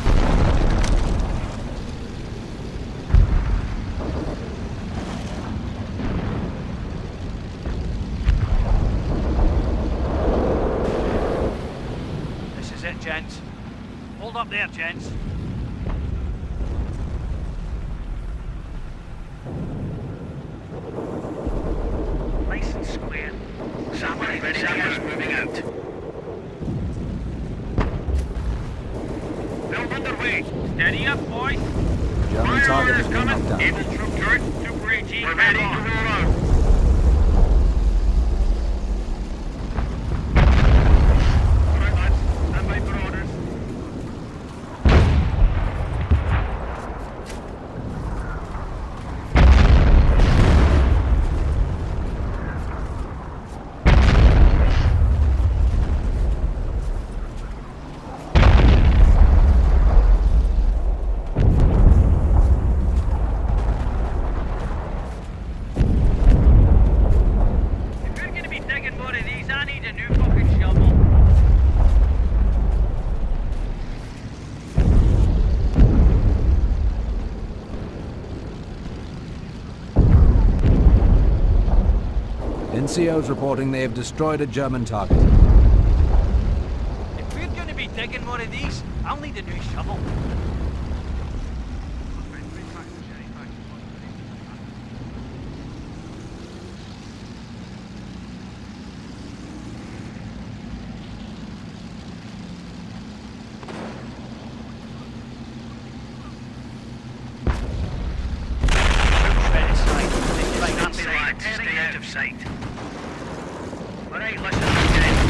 This is it, gents. Hold up there, gents. Nice and square. Somebody ready to moving out. Build underway. Steady up, boys. German target has been knocked down. Able troop turret, Super A G. We're ready to roll out. All right, lads. Stand by for orders. If you're gonna be digging more of these, I need a new fucking shovel. N C Os reporting they have destroyed a German target. If we're going to be digging more of these, I'll need a new shovel. Ready, sight. Snappy lads, stay out of sight. All right, listen up, gents.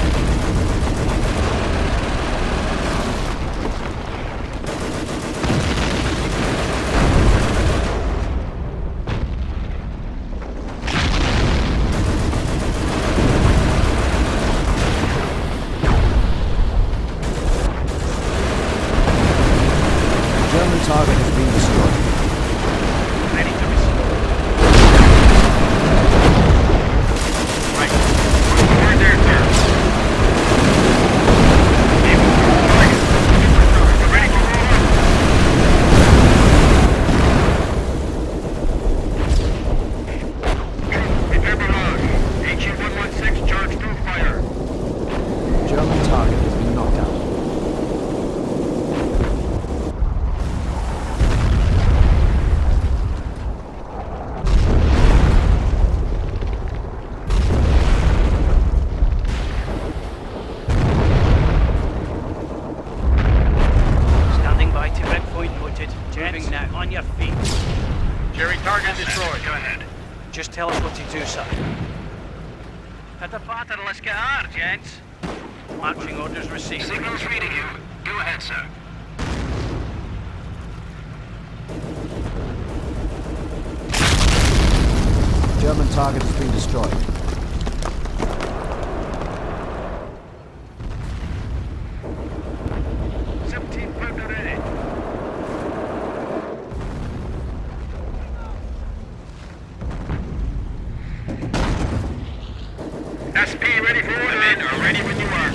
The German target has been destroyed. Ready to receive. Right. We're there, sir. Able to roll out. We're ready to roll out. Repair barrage. H U one one six, charge through fire. German target has been knocked out. Standing by to red point noted. Moving now. On your feet. Jerry, target destroyed. Go ahead. Just tell us what to do, sir. At the pattern, let's get hard, gents. Marching orders received. Signal's reading you. Go ahead, sir. German target has been destroyed. seventeen pounder ready. S P ready for order. Men are ready when you are.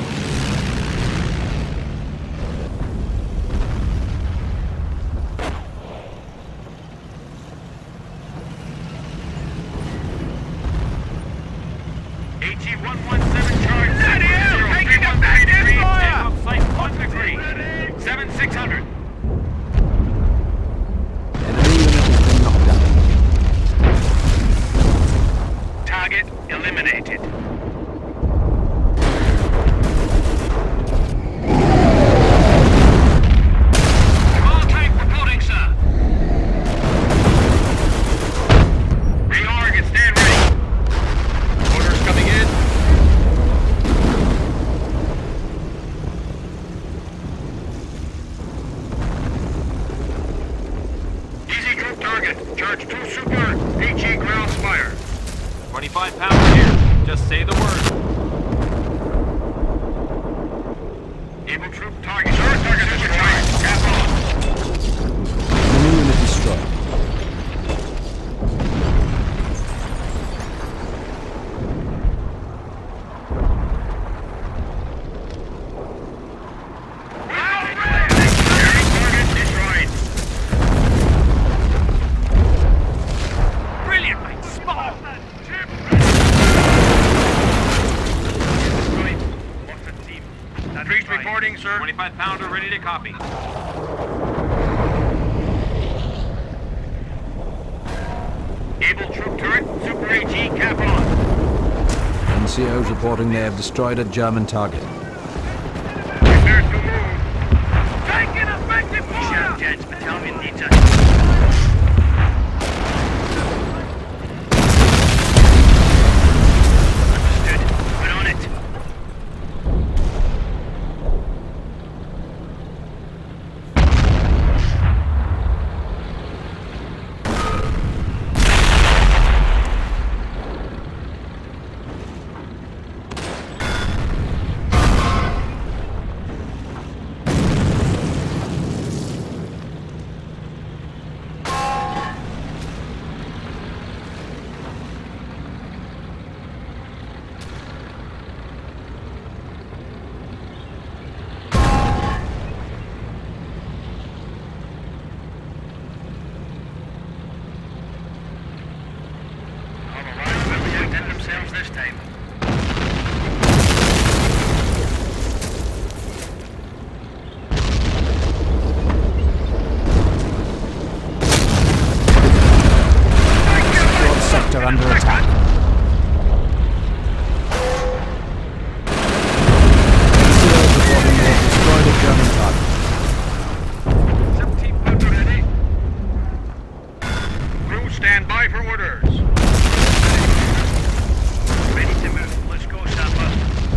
Priest reporting, sir. twenty-five pounder ready to copy. Able troop turret, Super A G, cap on. N C Os reporting they have destroyed a German target. Prepare to move. Taking effective fire! Gents, battalion needs us. Understood. We're on it. This time. Broad sector under attack. N C Os reporting they have destroyed a German target. seventeen pounder ready. Crew stand by for orders. Ready to move. Let's go, Sapper.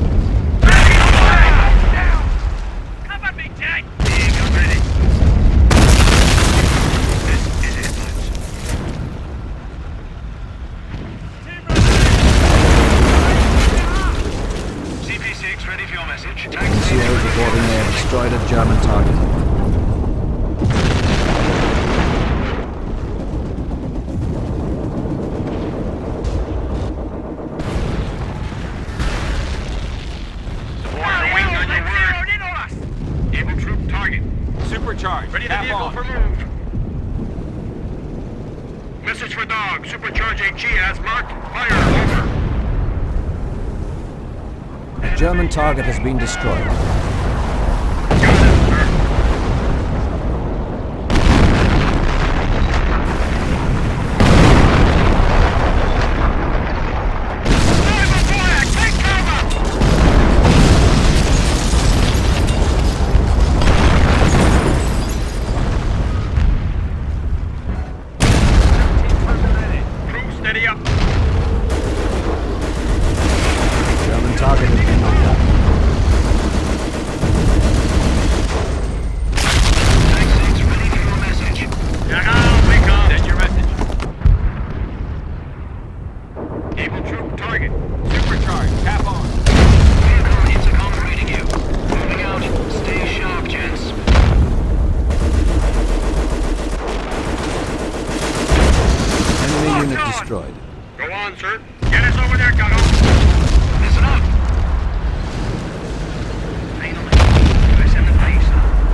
Down! Cover me, Jack! Dig, I'm ready. This is it, lads. C P six ready for your message. N C Os reporting they have destroyed a German target. Able troop target. Supercharge. Ready the Cap vehicle on. for move. Message for dog. Supercharge H E as marked. Fire. Over. A German target has been destroyed. Got it, sir. Sniper fire! Take cover! Crew steady up. German target has been knocked out. Down we come. Send your message. Able troop target. Supercharge. Cap on. Intercom reading you. Moving out. Stay sharp, gents. Enemy unit destroyed. Go on, sir. Get us over there, Gunno. Listen up. Finally. U S in the place.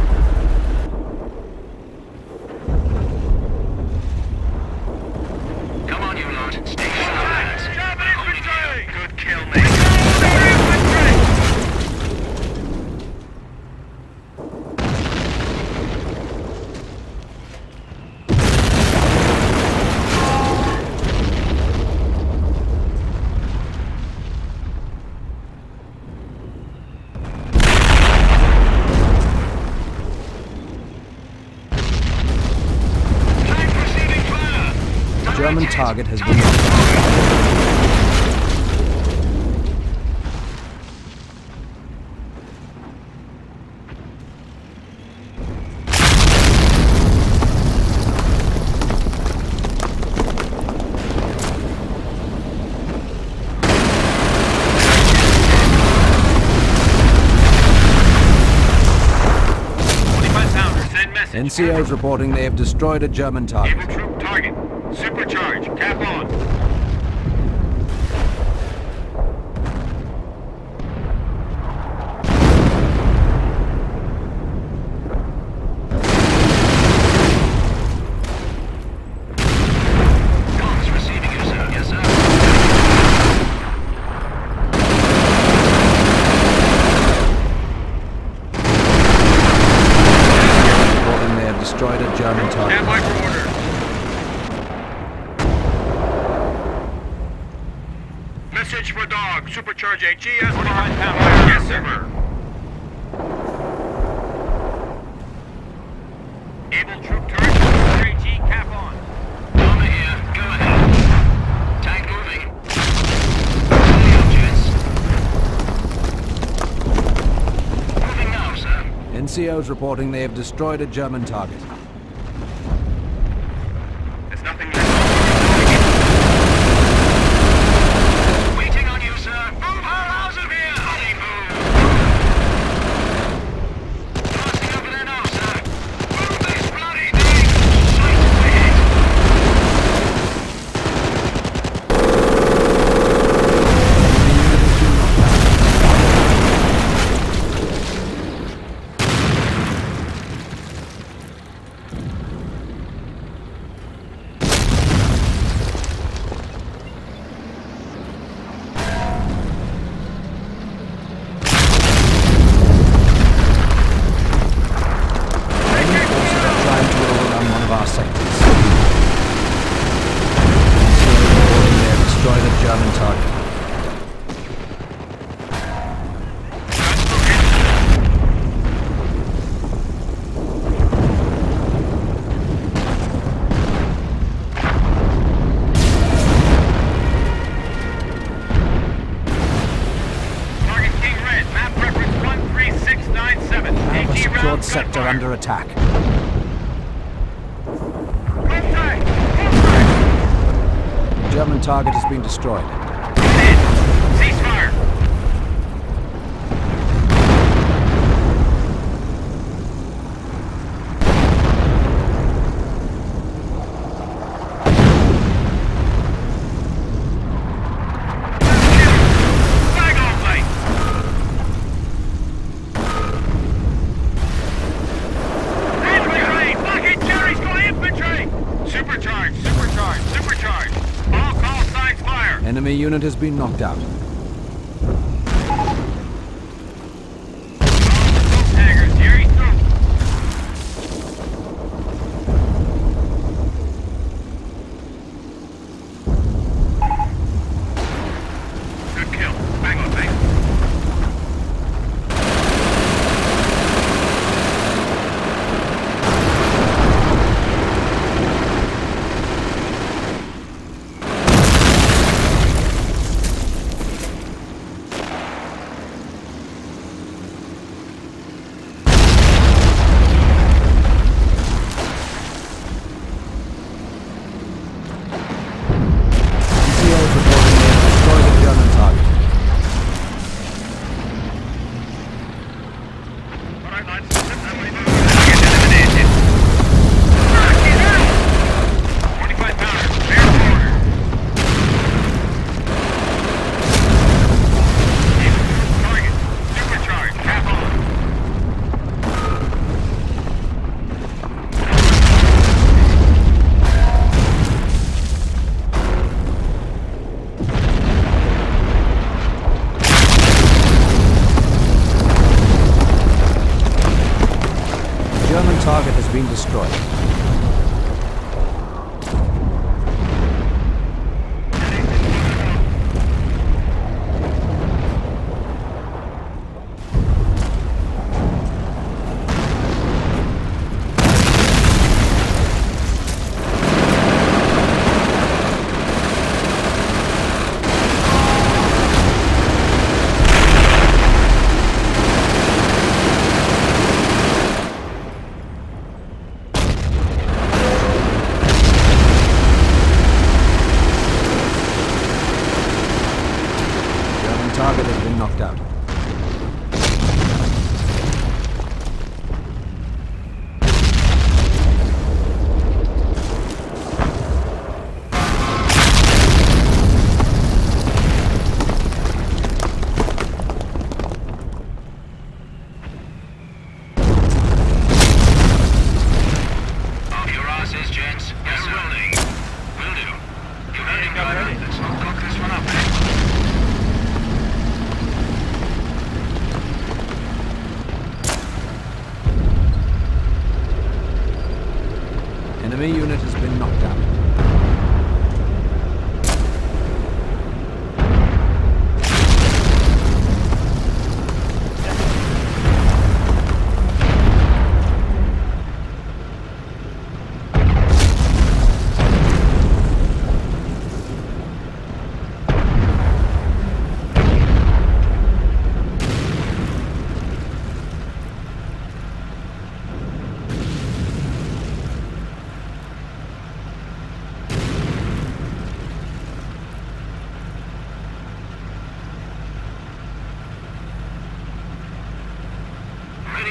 Come on, you lot. Stay sharp, lads. Job infantry! Good kill, mate. A German target has been knocked out. twenty-five pounder. Send message. N C Os reporting they have destroyed a German target. Able troop target. Supercharge. Cap on. Comms receiving you, sir. Yes, sir. up supercharge H E S. twenty-five pound. Yes, sir. Able troop turret. four H E cap on. Over here. Go ahead. Tank moving. Moving up, gents. Moving now, sir. N C Os reporting they have destroyed a German target. There's nothing left. Waiting on you, sir. Move her out of here. Bloody move. Passing over there now, sir. Move this bloody thing. Sight ahead. Enemy forces are trying to overrun one of our sectors. N C Os reporting they have destroyed a German target. Target King Red. Map reference one three six nine seven. Have a AT secured round sector gunfire. under attack. Contact! Contact! The German target has been destroyed. Hit! Ceasefire! Flag on plate! Infantry! Fucking Jerry's got infantry! Supercharge! Supercharge! Supercharge! All call signs fire! Enemy unit has been knocked out. Taggers, Jerry, through! Good kill. Bang on, bang. N C Os reporting they have destroyed a German target. All right, lads. That way, move. Target eliminated. Knock it out! twenty-five pounders. Bear order. Target. Supercharge. Cap on. The German target has been destroyed. German target has been knocked out. Off your asses, gents. Get rolling. Will do. You heard him, Governor. Let's not cock this one up, eh? Enemy unit has been knocked out.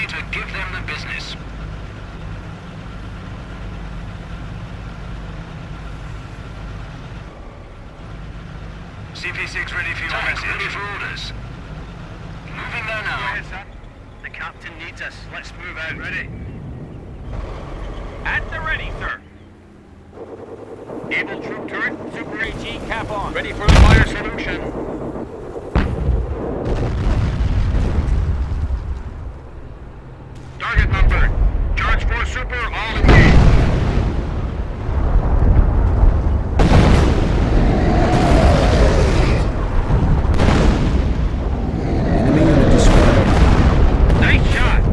ready to give them the business. C P six ready for your message. Ready for orders. Moving there now. Go ahead, son. The captain needs us. Let's move out. Ready? At the ready, sir. Able troop turret. Super A G cap on. Ready for the fire solution. Target number. Charge force super. All engaged. Enemy unit destroyed. Nice shot.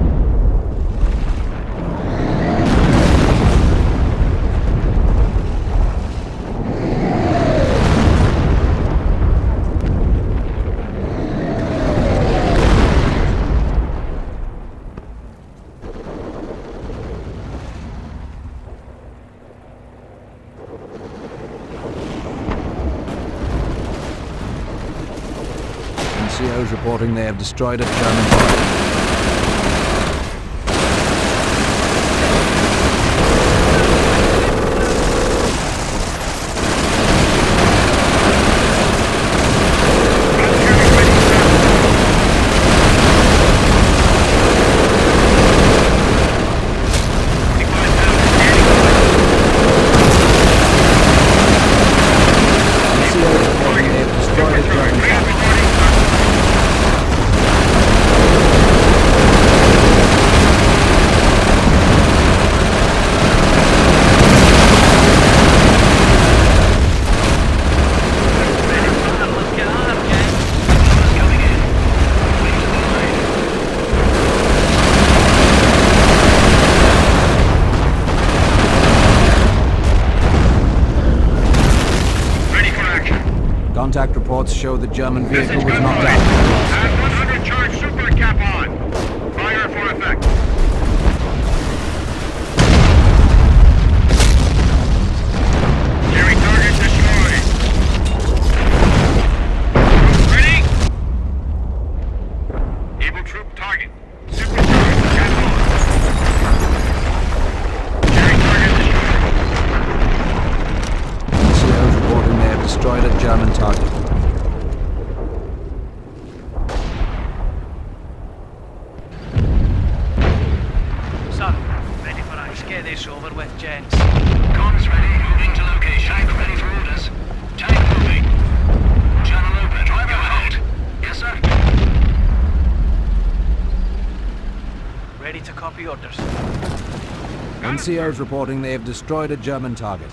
N C Os reporting they have destroyed a German target. N C Os reporting they have destroyed a German target. Let's get on them, gang. Coming in. Please line. Ready for action. Contact reports show the German vehicle Message was knocked gunpoint. out. Add one hundred charge super cap on. Fire for effect. Carry target destroyed. Ready? Able troop target. Super charge cap on. Carry target destroyed. N C Os reporting they have destroyed a German target. Son, ready for action. Let's get this over with, gents. Comms ready. Moving to location. Tank ready for orders. Tank moving. Channel open. Driver ahead. Yes, sir. Ready to copy orders. N C Os reporting they have destroyed a German target.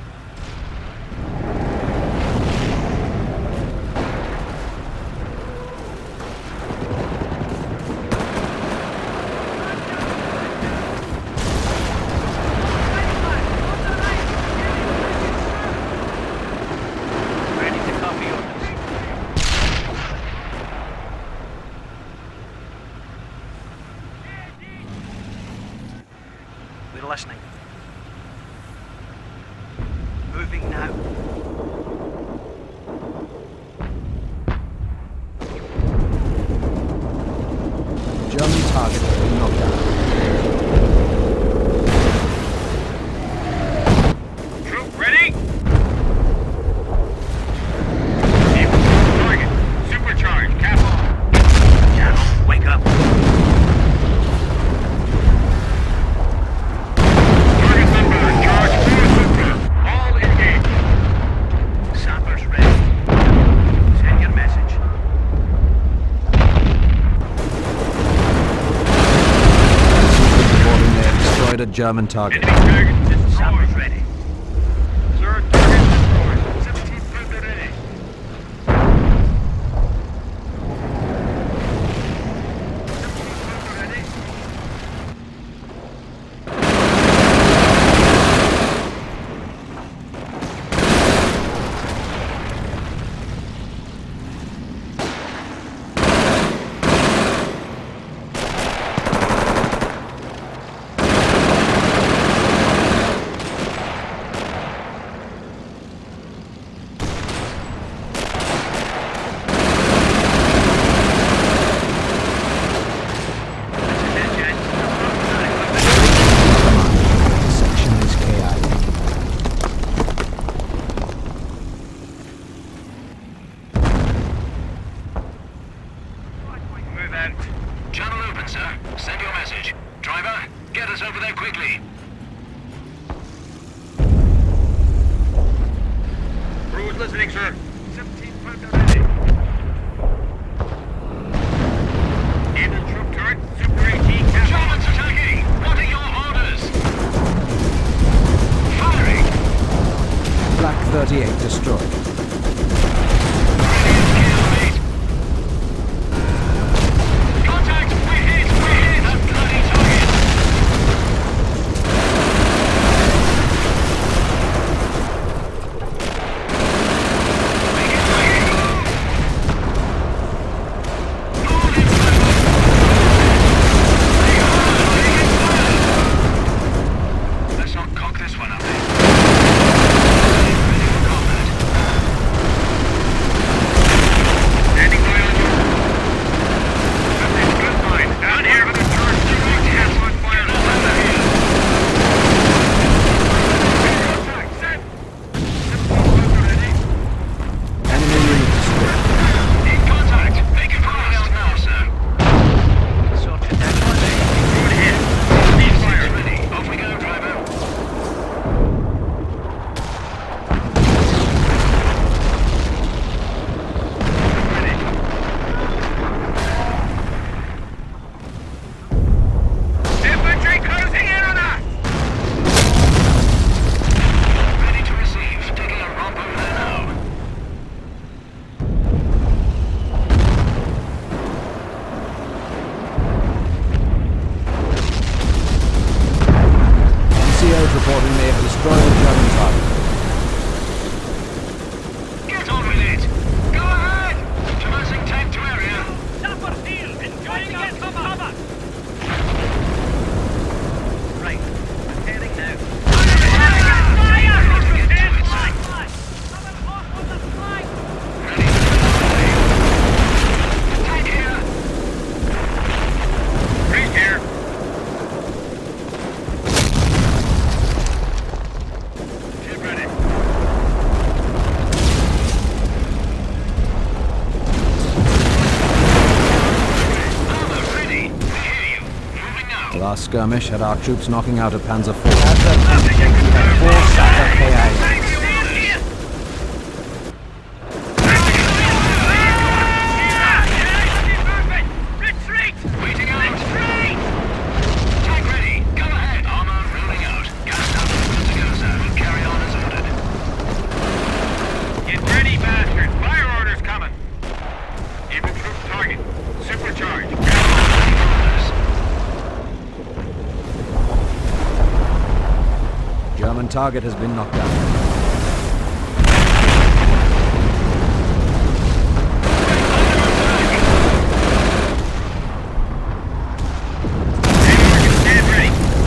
Ready to copy orders. We're listening. Moving now. German target has been knocked out. Troop ready? Able troop target. Supercharge. Cap on. Channel, wake up. Target number. Charge four super. All engaged. Sappers ready. Send your message. Reporting they have destroyed a German target. Enemy target destroyed. Sappers ready. Sir, target destroyed. seventeenth Thunder ready. seventeenth Thunder ready. Channel open, sir. Send your message. Driver, get us over there quickly. Crew is listening, sir. seventeen pounder ready. Able troop turret, Super A G cap. Germans attacking! What are your orders? Firing! Black thirty-eight destroyed. Contact! We're hit! We're hit! That bloody target! Make it tagging! Hold it, driver! Stay hard! Make it fire! Let's not cock this one up, eh? Ready for combat. Standing by on you. That's good line. Down here with the charge direct hits on fire. Get us out of here! Contact, set. seventeen pounder ready. Enemy unit destroyed. In contact! Make it fire out now, sir! Sorted that one. Crew ahead. Cease Six fire. ready. Off we go, driver. Ready. Infantry closing in on us. Ready to receive. Taking a romp over there now. N C Os reporting they have destroyed a German target. Get on with it! Go ahead! Traversing tank to area. Sapper field, enjoying our cover. Right, I'm heading now. Get to it, sir. Ready to deploy. Tank here. Priest here. Ship ready. Armor ready. We hear you. Moving now. The last skirmish had our troops knocking out a Panzer four. Four Sapper K I A. Retreat! Waiting out. Tank ready. Go ahead. Armor rolling out. Gassed up and good to go, sir. We'll carry on as ordered. Get ready, bastards! Fire orders coming! Able troop target. Supercharged. German target has been knocked down. Stand ready.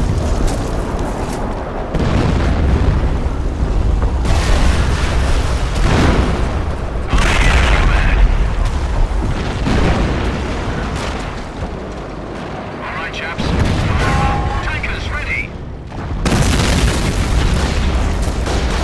All right, chaps. Tankers ready.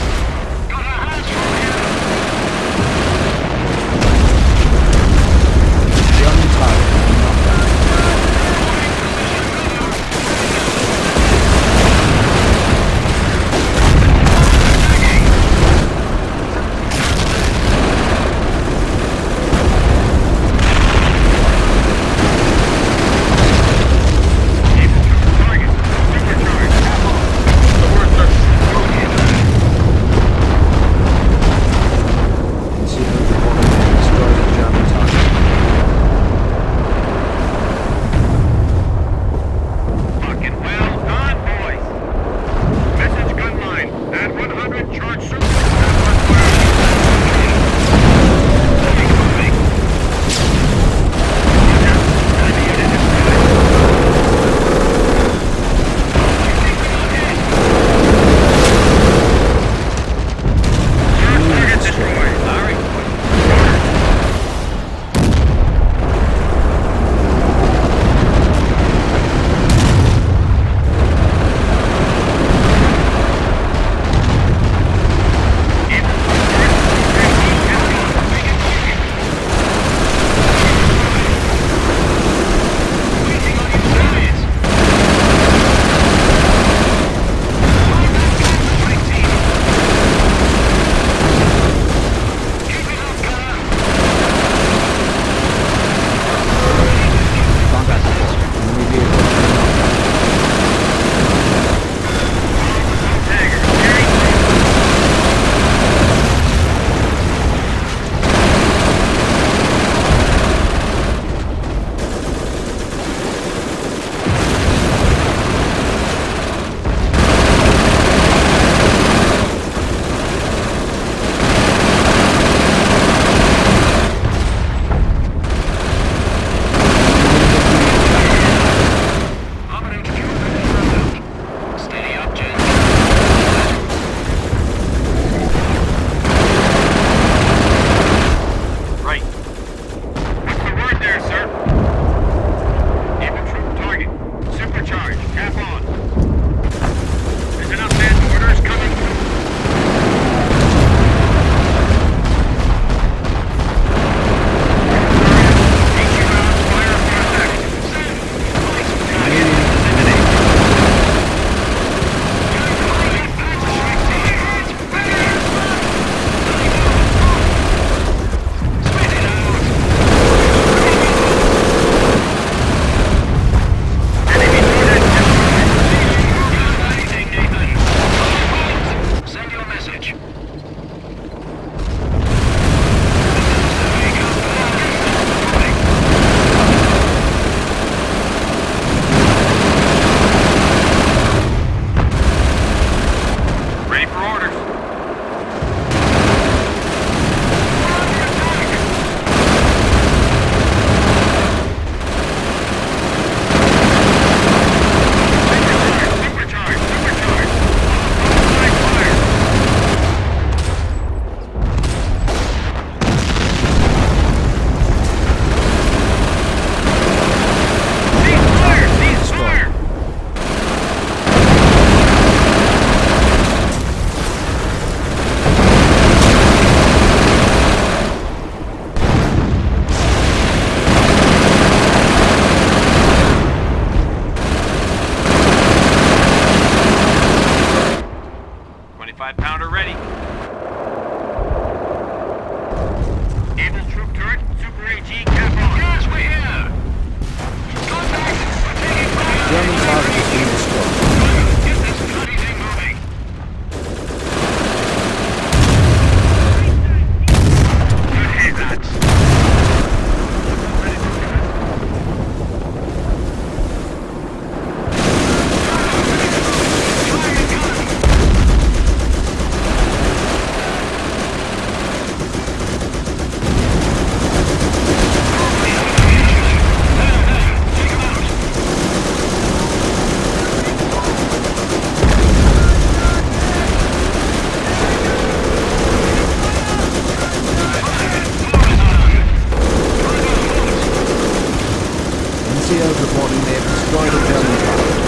C Os reporting they have destroyed a German target.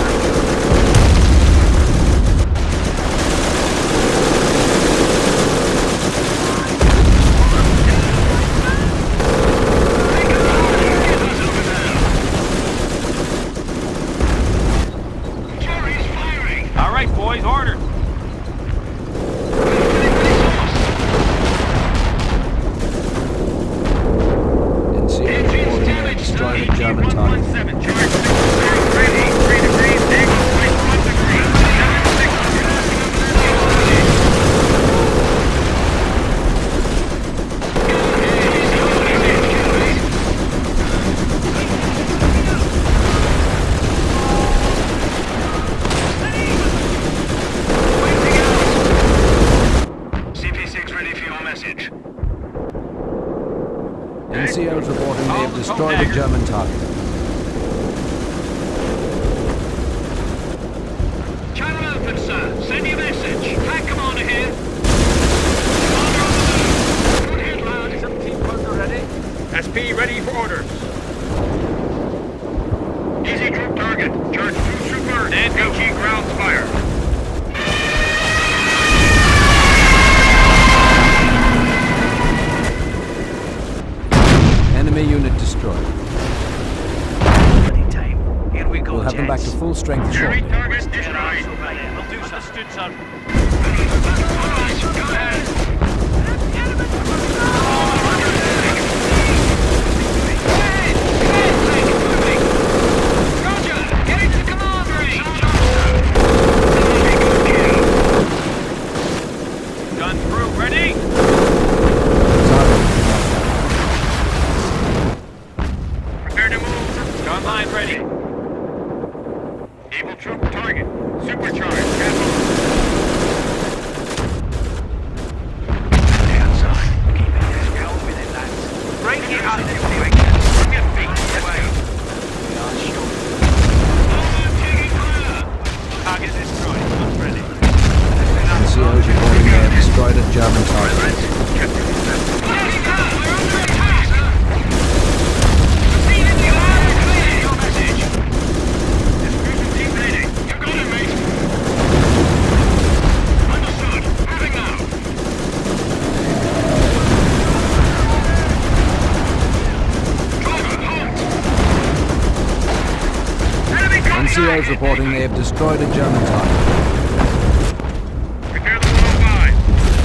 Jerry's firing. All right, boys, order. N C Os reporting they have destroyed a German target. seven, charge six zero, ready, three degrees, angle point one degree, seven six C P six ready for your message. N C Os reporting they have destroyed a German target. Channel open, sir. Send your message. Flag commander here. Commander on the move. Go ahead, lad. seventeen Thunder ready. S P ready for orders. Easy troop target. Charge two super. Stand go. H E grounds fire. Enemy unit destroyed. Bloody time. Here we go, We'll have them back to gents. full strength Enemy shortly. target destroyed. We'll do so. Understood, sir. All right, go ahead. Head, head, tank moving. Roger, get into command range. Gun through, ready? Prepare to move. Gun line ready. Able troop target. Supercharge. Cancel. Stay outside. Keep it as well with it, lads. Break it up. On your feet. Let's go. Taking fire. Target destroyed. Guns ready. N C Os reporting they have destroyed a German target. Taking fire. We're under attack, sir. Receiving the alarm. Clear your message. Distribution team ready. You got it, mate. Understood. Moving now. Driver, halt. Enemy N contact. C Os reporting they have destroyed a German target. Prepare the one oh five.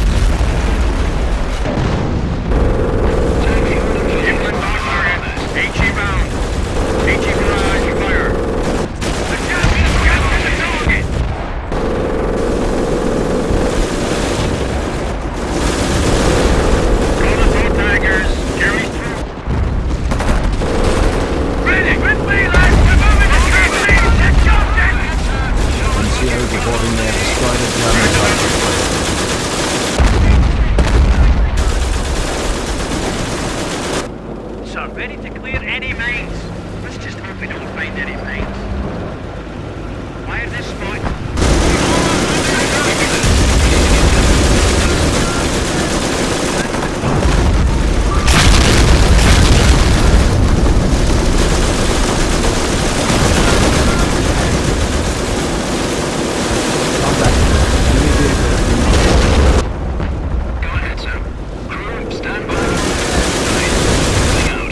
Inland dog target. H E bound. H E barrage fire. The captain captain the target. Golden Bow Tigers. Jerry's troop. Ready. With me, lads. We're moving to Germany. Let's go, N C Os reporting they have destroyed a German target. Sir, ready to clear any mines. Let's just hope we don't find any mines. Fire this spot. Contact. Enemy vehicle has been marked. Go ahead, sir. Crew, stand by. Moving out.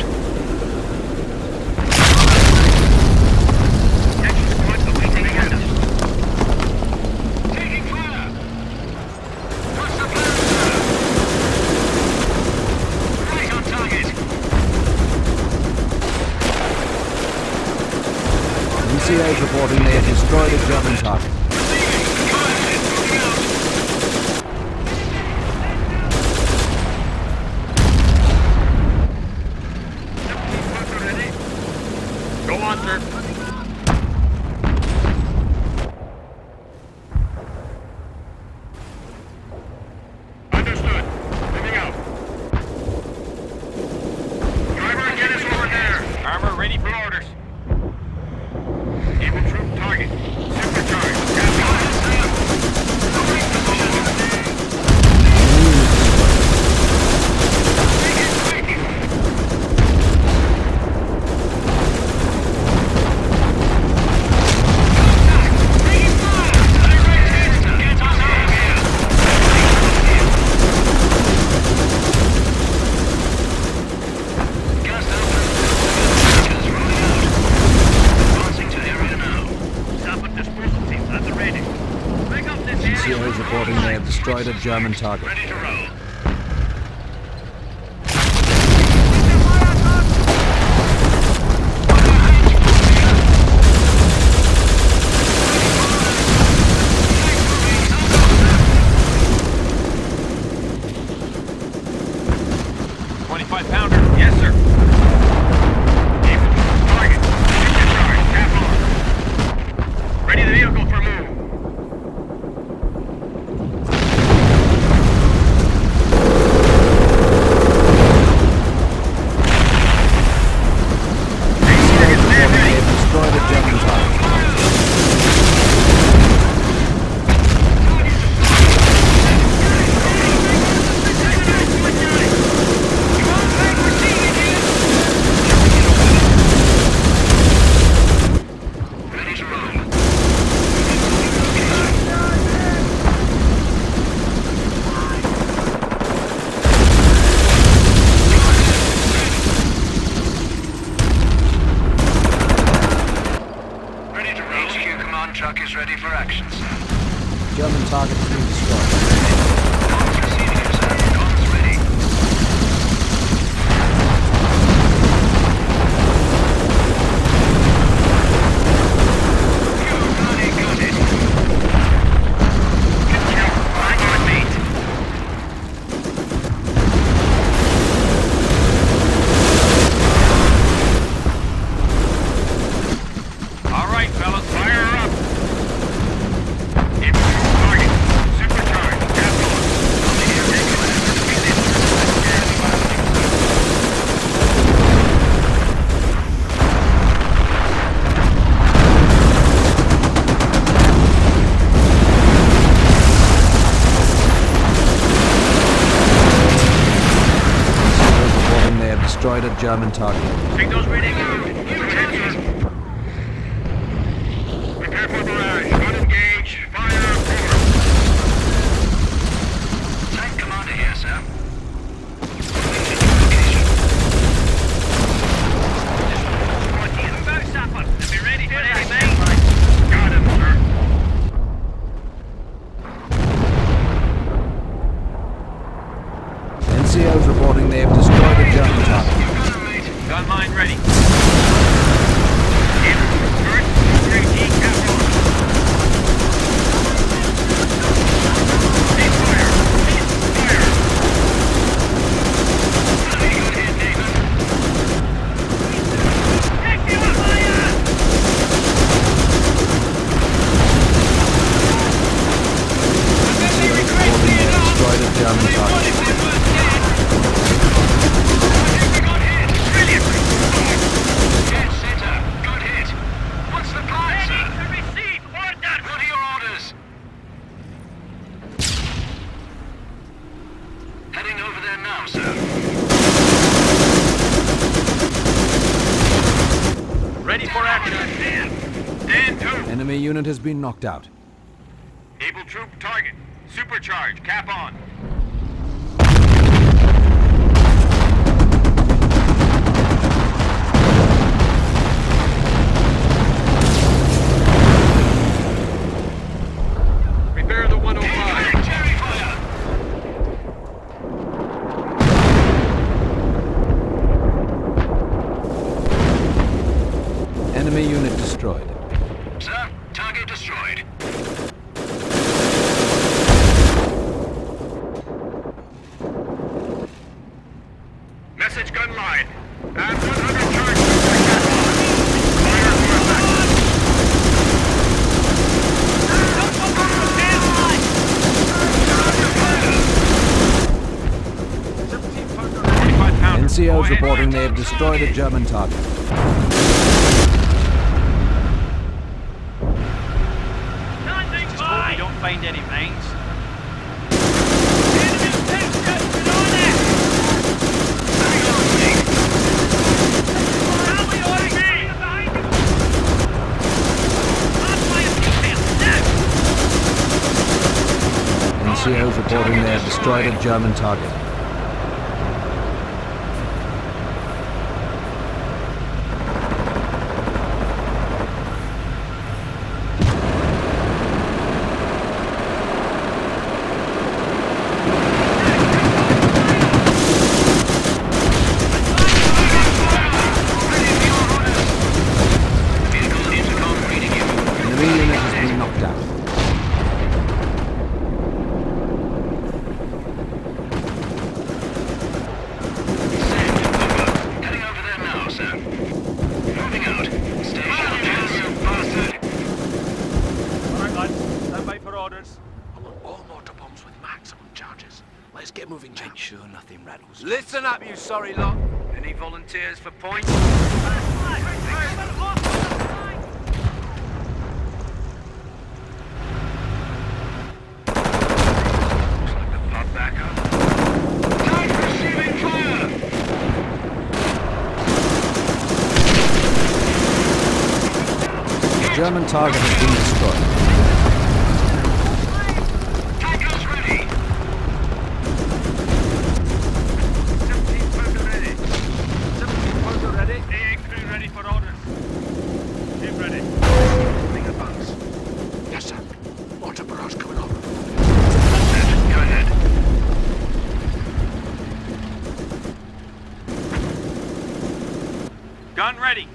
Action squad awaiting orders. Taking fire. What's the plan, sir? Right on target. N C Os reporting they have destroyed a German target. Receiving. Go ahead. Moving out. Ready? Go on, sir. Understood. Moving out. Driver, get us over there. Armor ready for orders. Able troop target. Supercharge. Cancel. Enemy unit destroyed. destroyed a German target. Ready to roll. twenty-five pounder. Yes, sir. Able to target. Super charge. Cap on. Ready the vehicle for move. They've destroyed a German target. Ready to roll. Ready to roll. H Q command truck is ready for action, sir. German target has been destroyed. Comms receiving you, sir. Comms ready. Got it, got it. Good job. Hang on, mate. All right, fellas. Fire her up. Able to target. Super charge. Cap on. Reporting they have destroyed a German target. Signals ready to move. Go ahead, sir. Prepare for barrage. Unengage. Fire forward. Tank commander here, sir. Move out, Sapper. To be ready for any main. Got him, sir. N C Os reporting they have destroyed a German target. Gun mine ready. Able to first. three G cap on. Cease fire. Cease fire. Very good hit, David. Reporting they have destroyed a German target. Hit, Sitter. Good hit. What's the plan, sir? To receive order. What are your orders? Heading over there now, sir. Ready for action. Stand to. Enemy unit has been knocked out. Able troop target. Supercharge. Cap on. Prepare the one oh five. Cherry fire. Enemy unit destroyed. Sir, target destroyed. Message gun line. Add one hundred charges to cap on. Fire for effect. twenty-five pounder. N C Os reporting they have destroyed a German target. Just hope we don't find any mines. N C Os reporting they have destroyed a German target. battles. Listen up, you sorry lot. Any volunteers for points? Looks like the pub back up. Tank receiving fire! The German target has been destroyed. Tankers ready! seventeen pounder ready. seventeen pounder ready. A A crew ready for orders. Team ready. Ring a bunks. Yes, sir. Mortar barrage coming up. Set, go ahead. Gun ready.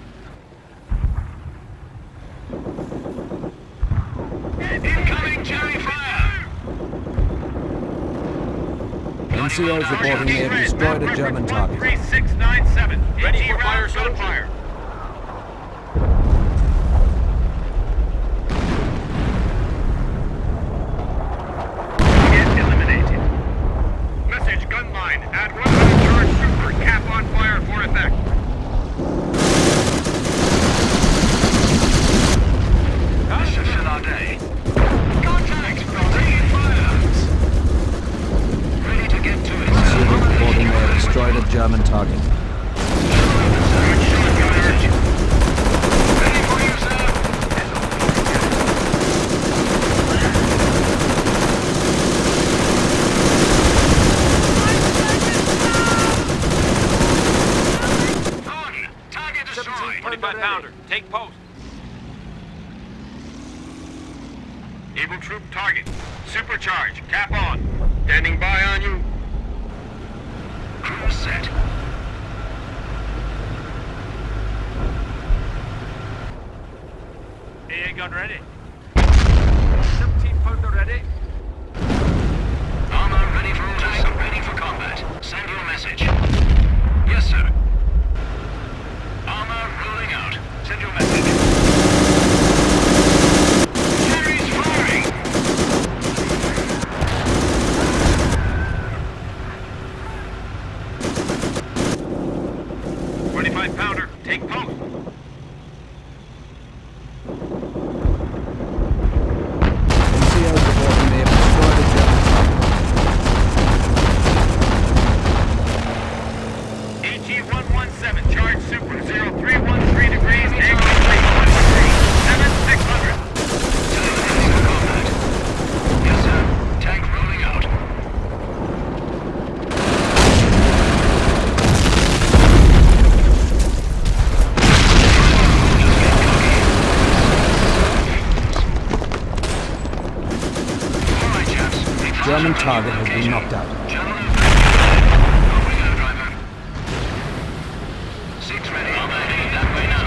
Incoming Cherry fire! N C Os reporting they have destroyed a German target. three six nine seven. Ready for fire, soldier. Fire. Target eliminated. Message gun line. Add one hundred charge super. Cap on fire for effect. This is still our day. Contact! Taking fire! Ready to get to it. N C Os reporting they have destroyed a German target. Ready for you, sir! On! Target destroyed! twenty-five pounder. Take post. Able troop target. Supercharge. Cap on. Standing by on you. Crew set. A A gun ready. seventeen pounder ready. Armor ready for orders. Ready for combat. Send your message. Yes, sir. Armor rolling out. Send your message. Cherry's firing! twenty-five pounder. Take post. N C Os reporting they have destroyed a German target. A G one one seven. Charge super. zero three one three degrees. Angle complete. one degree. seven six hundred. Ready for combat. Yes, sir. Tank rolling out. All right, chaps. German target has been knocked out. Gentlemen, over we go, driver. Six ready. Armor heading that way now.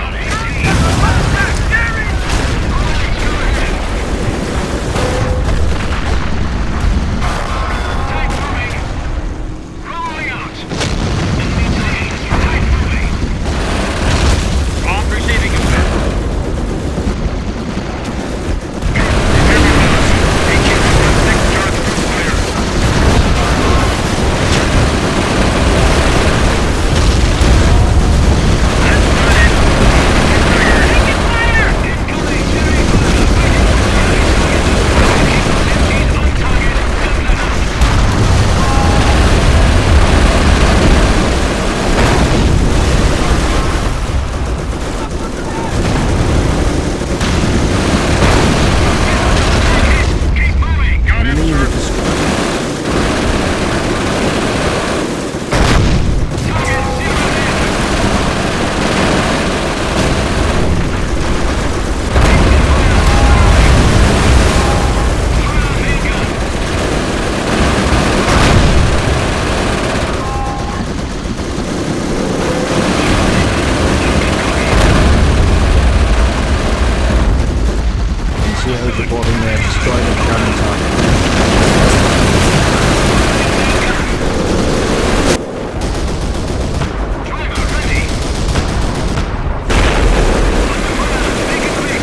Tank moving. Rolling out. Enemy tanks. Tank moving. Bomb receiving effect. Keep moving. Enemy unit destroyed. Target zeroed in. Fire main gun. N C Os reporting they have destroyed a German target. Driver ready. Make it quick.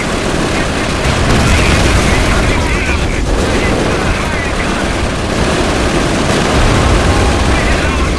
Get this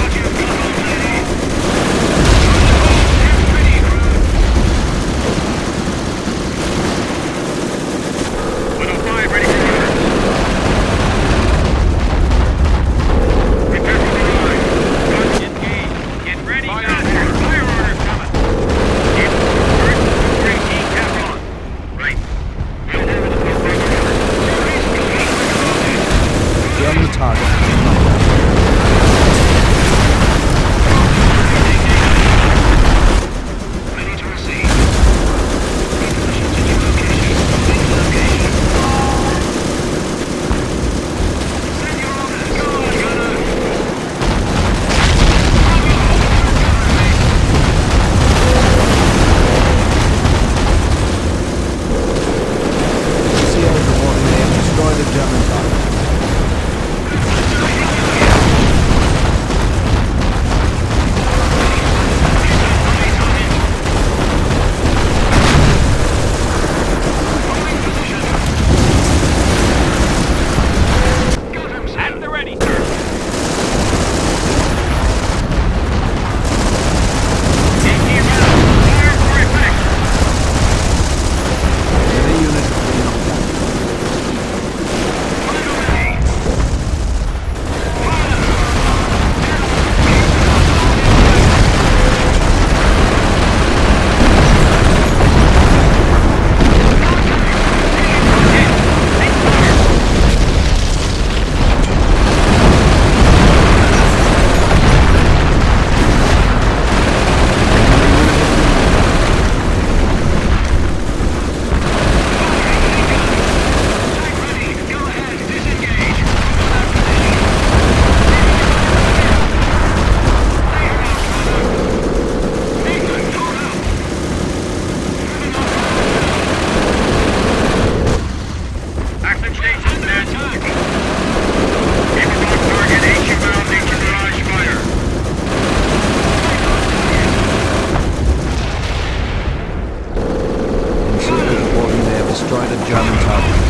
destroyed a German target.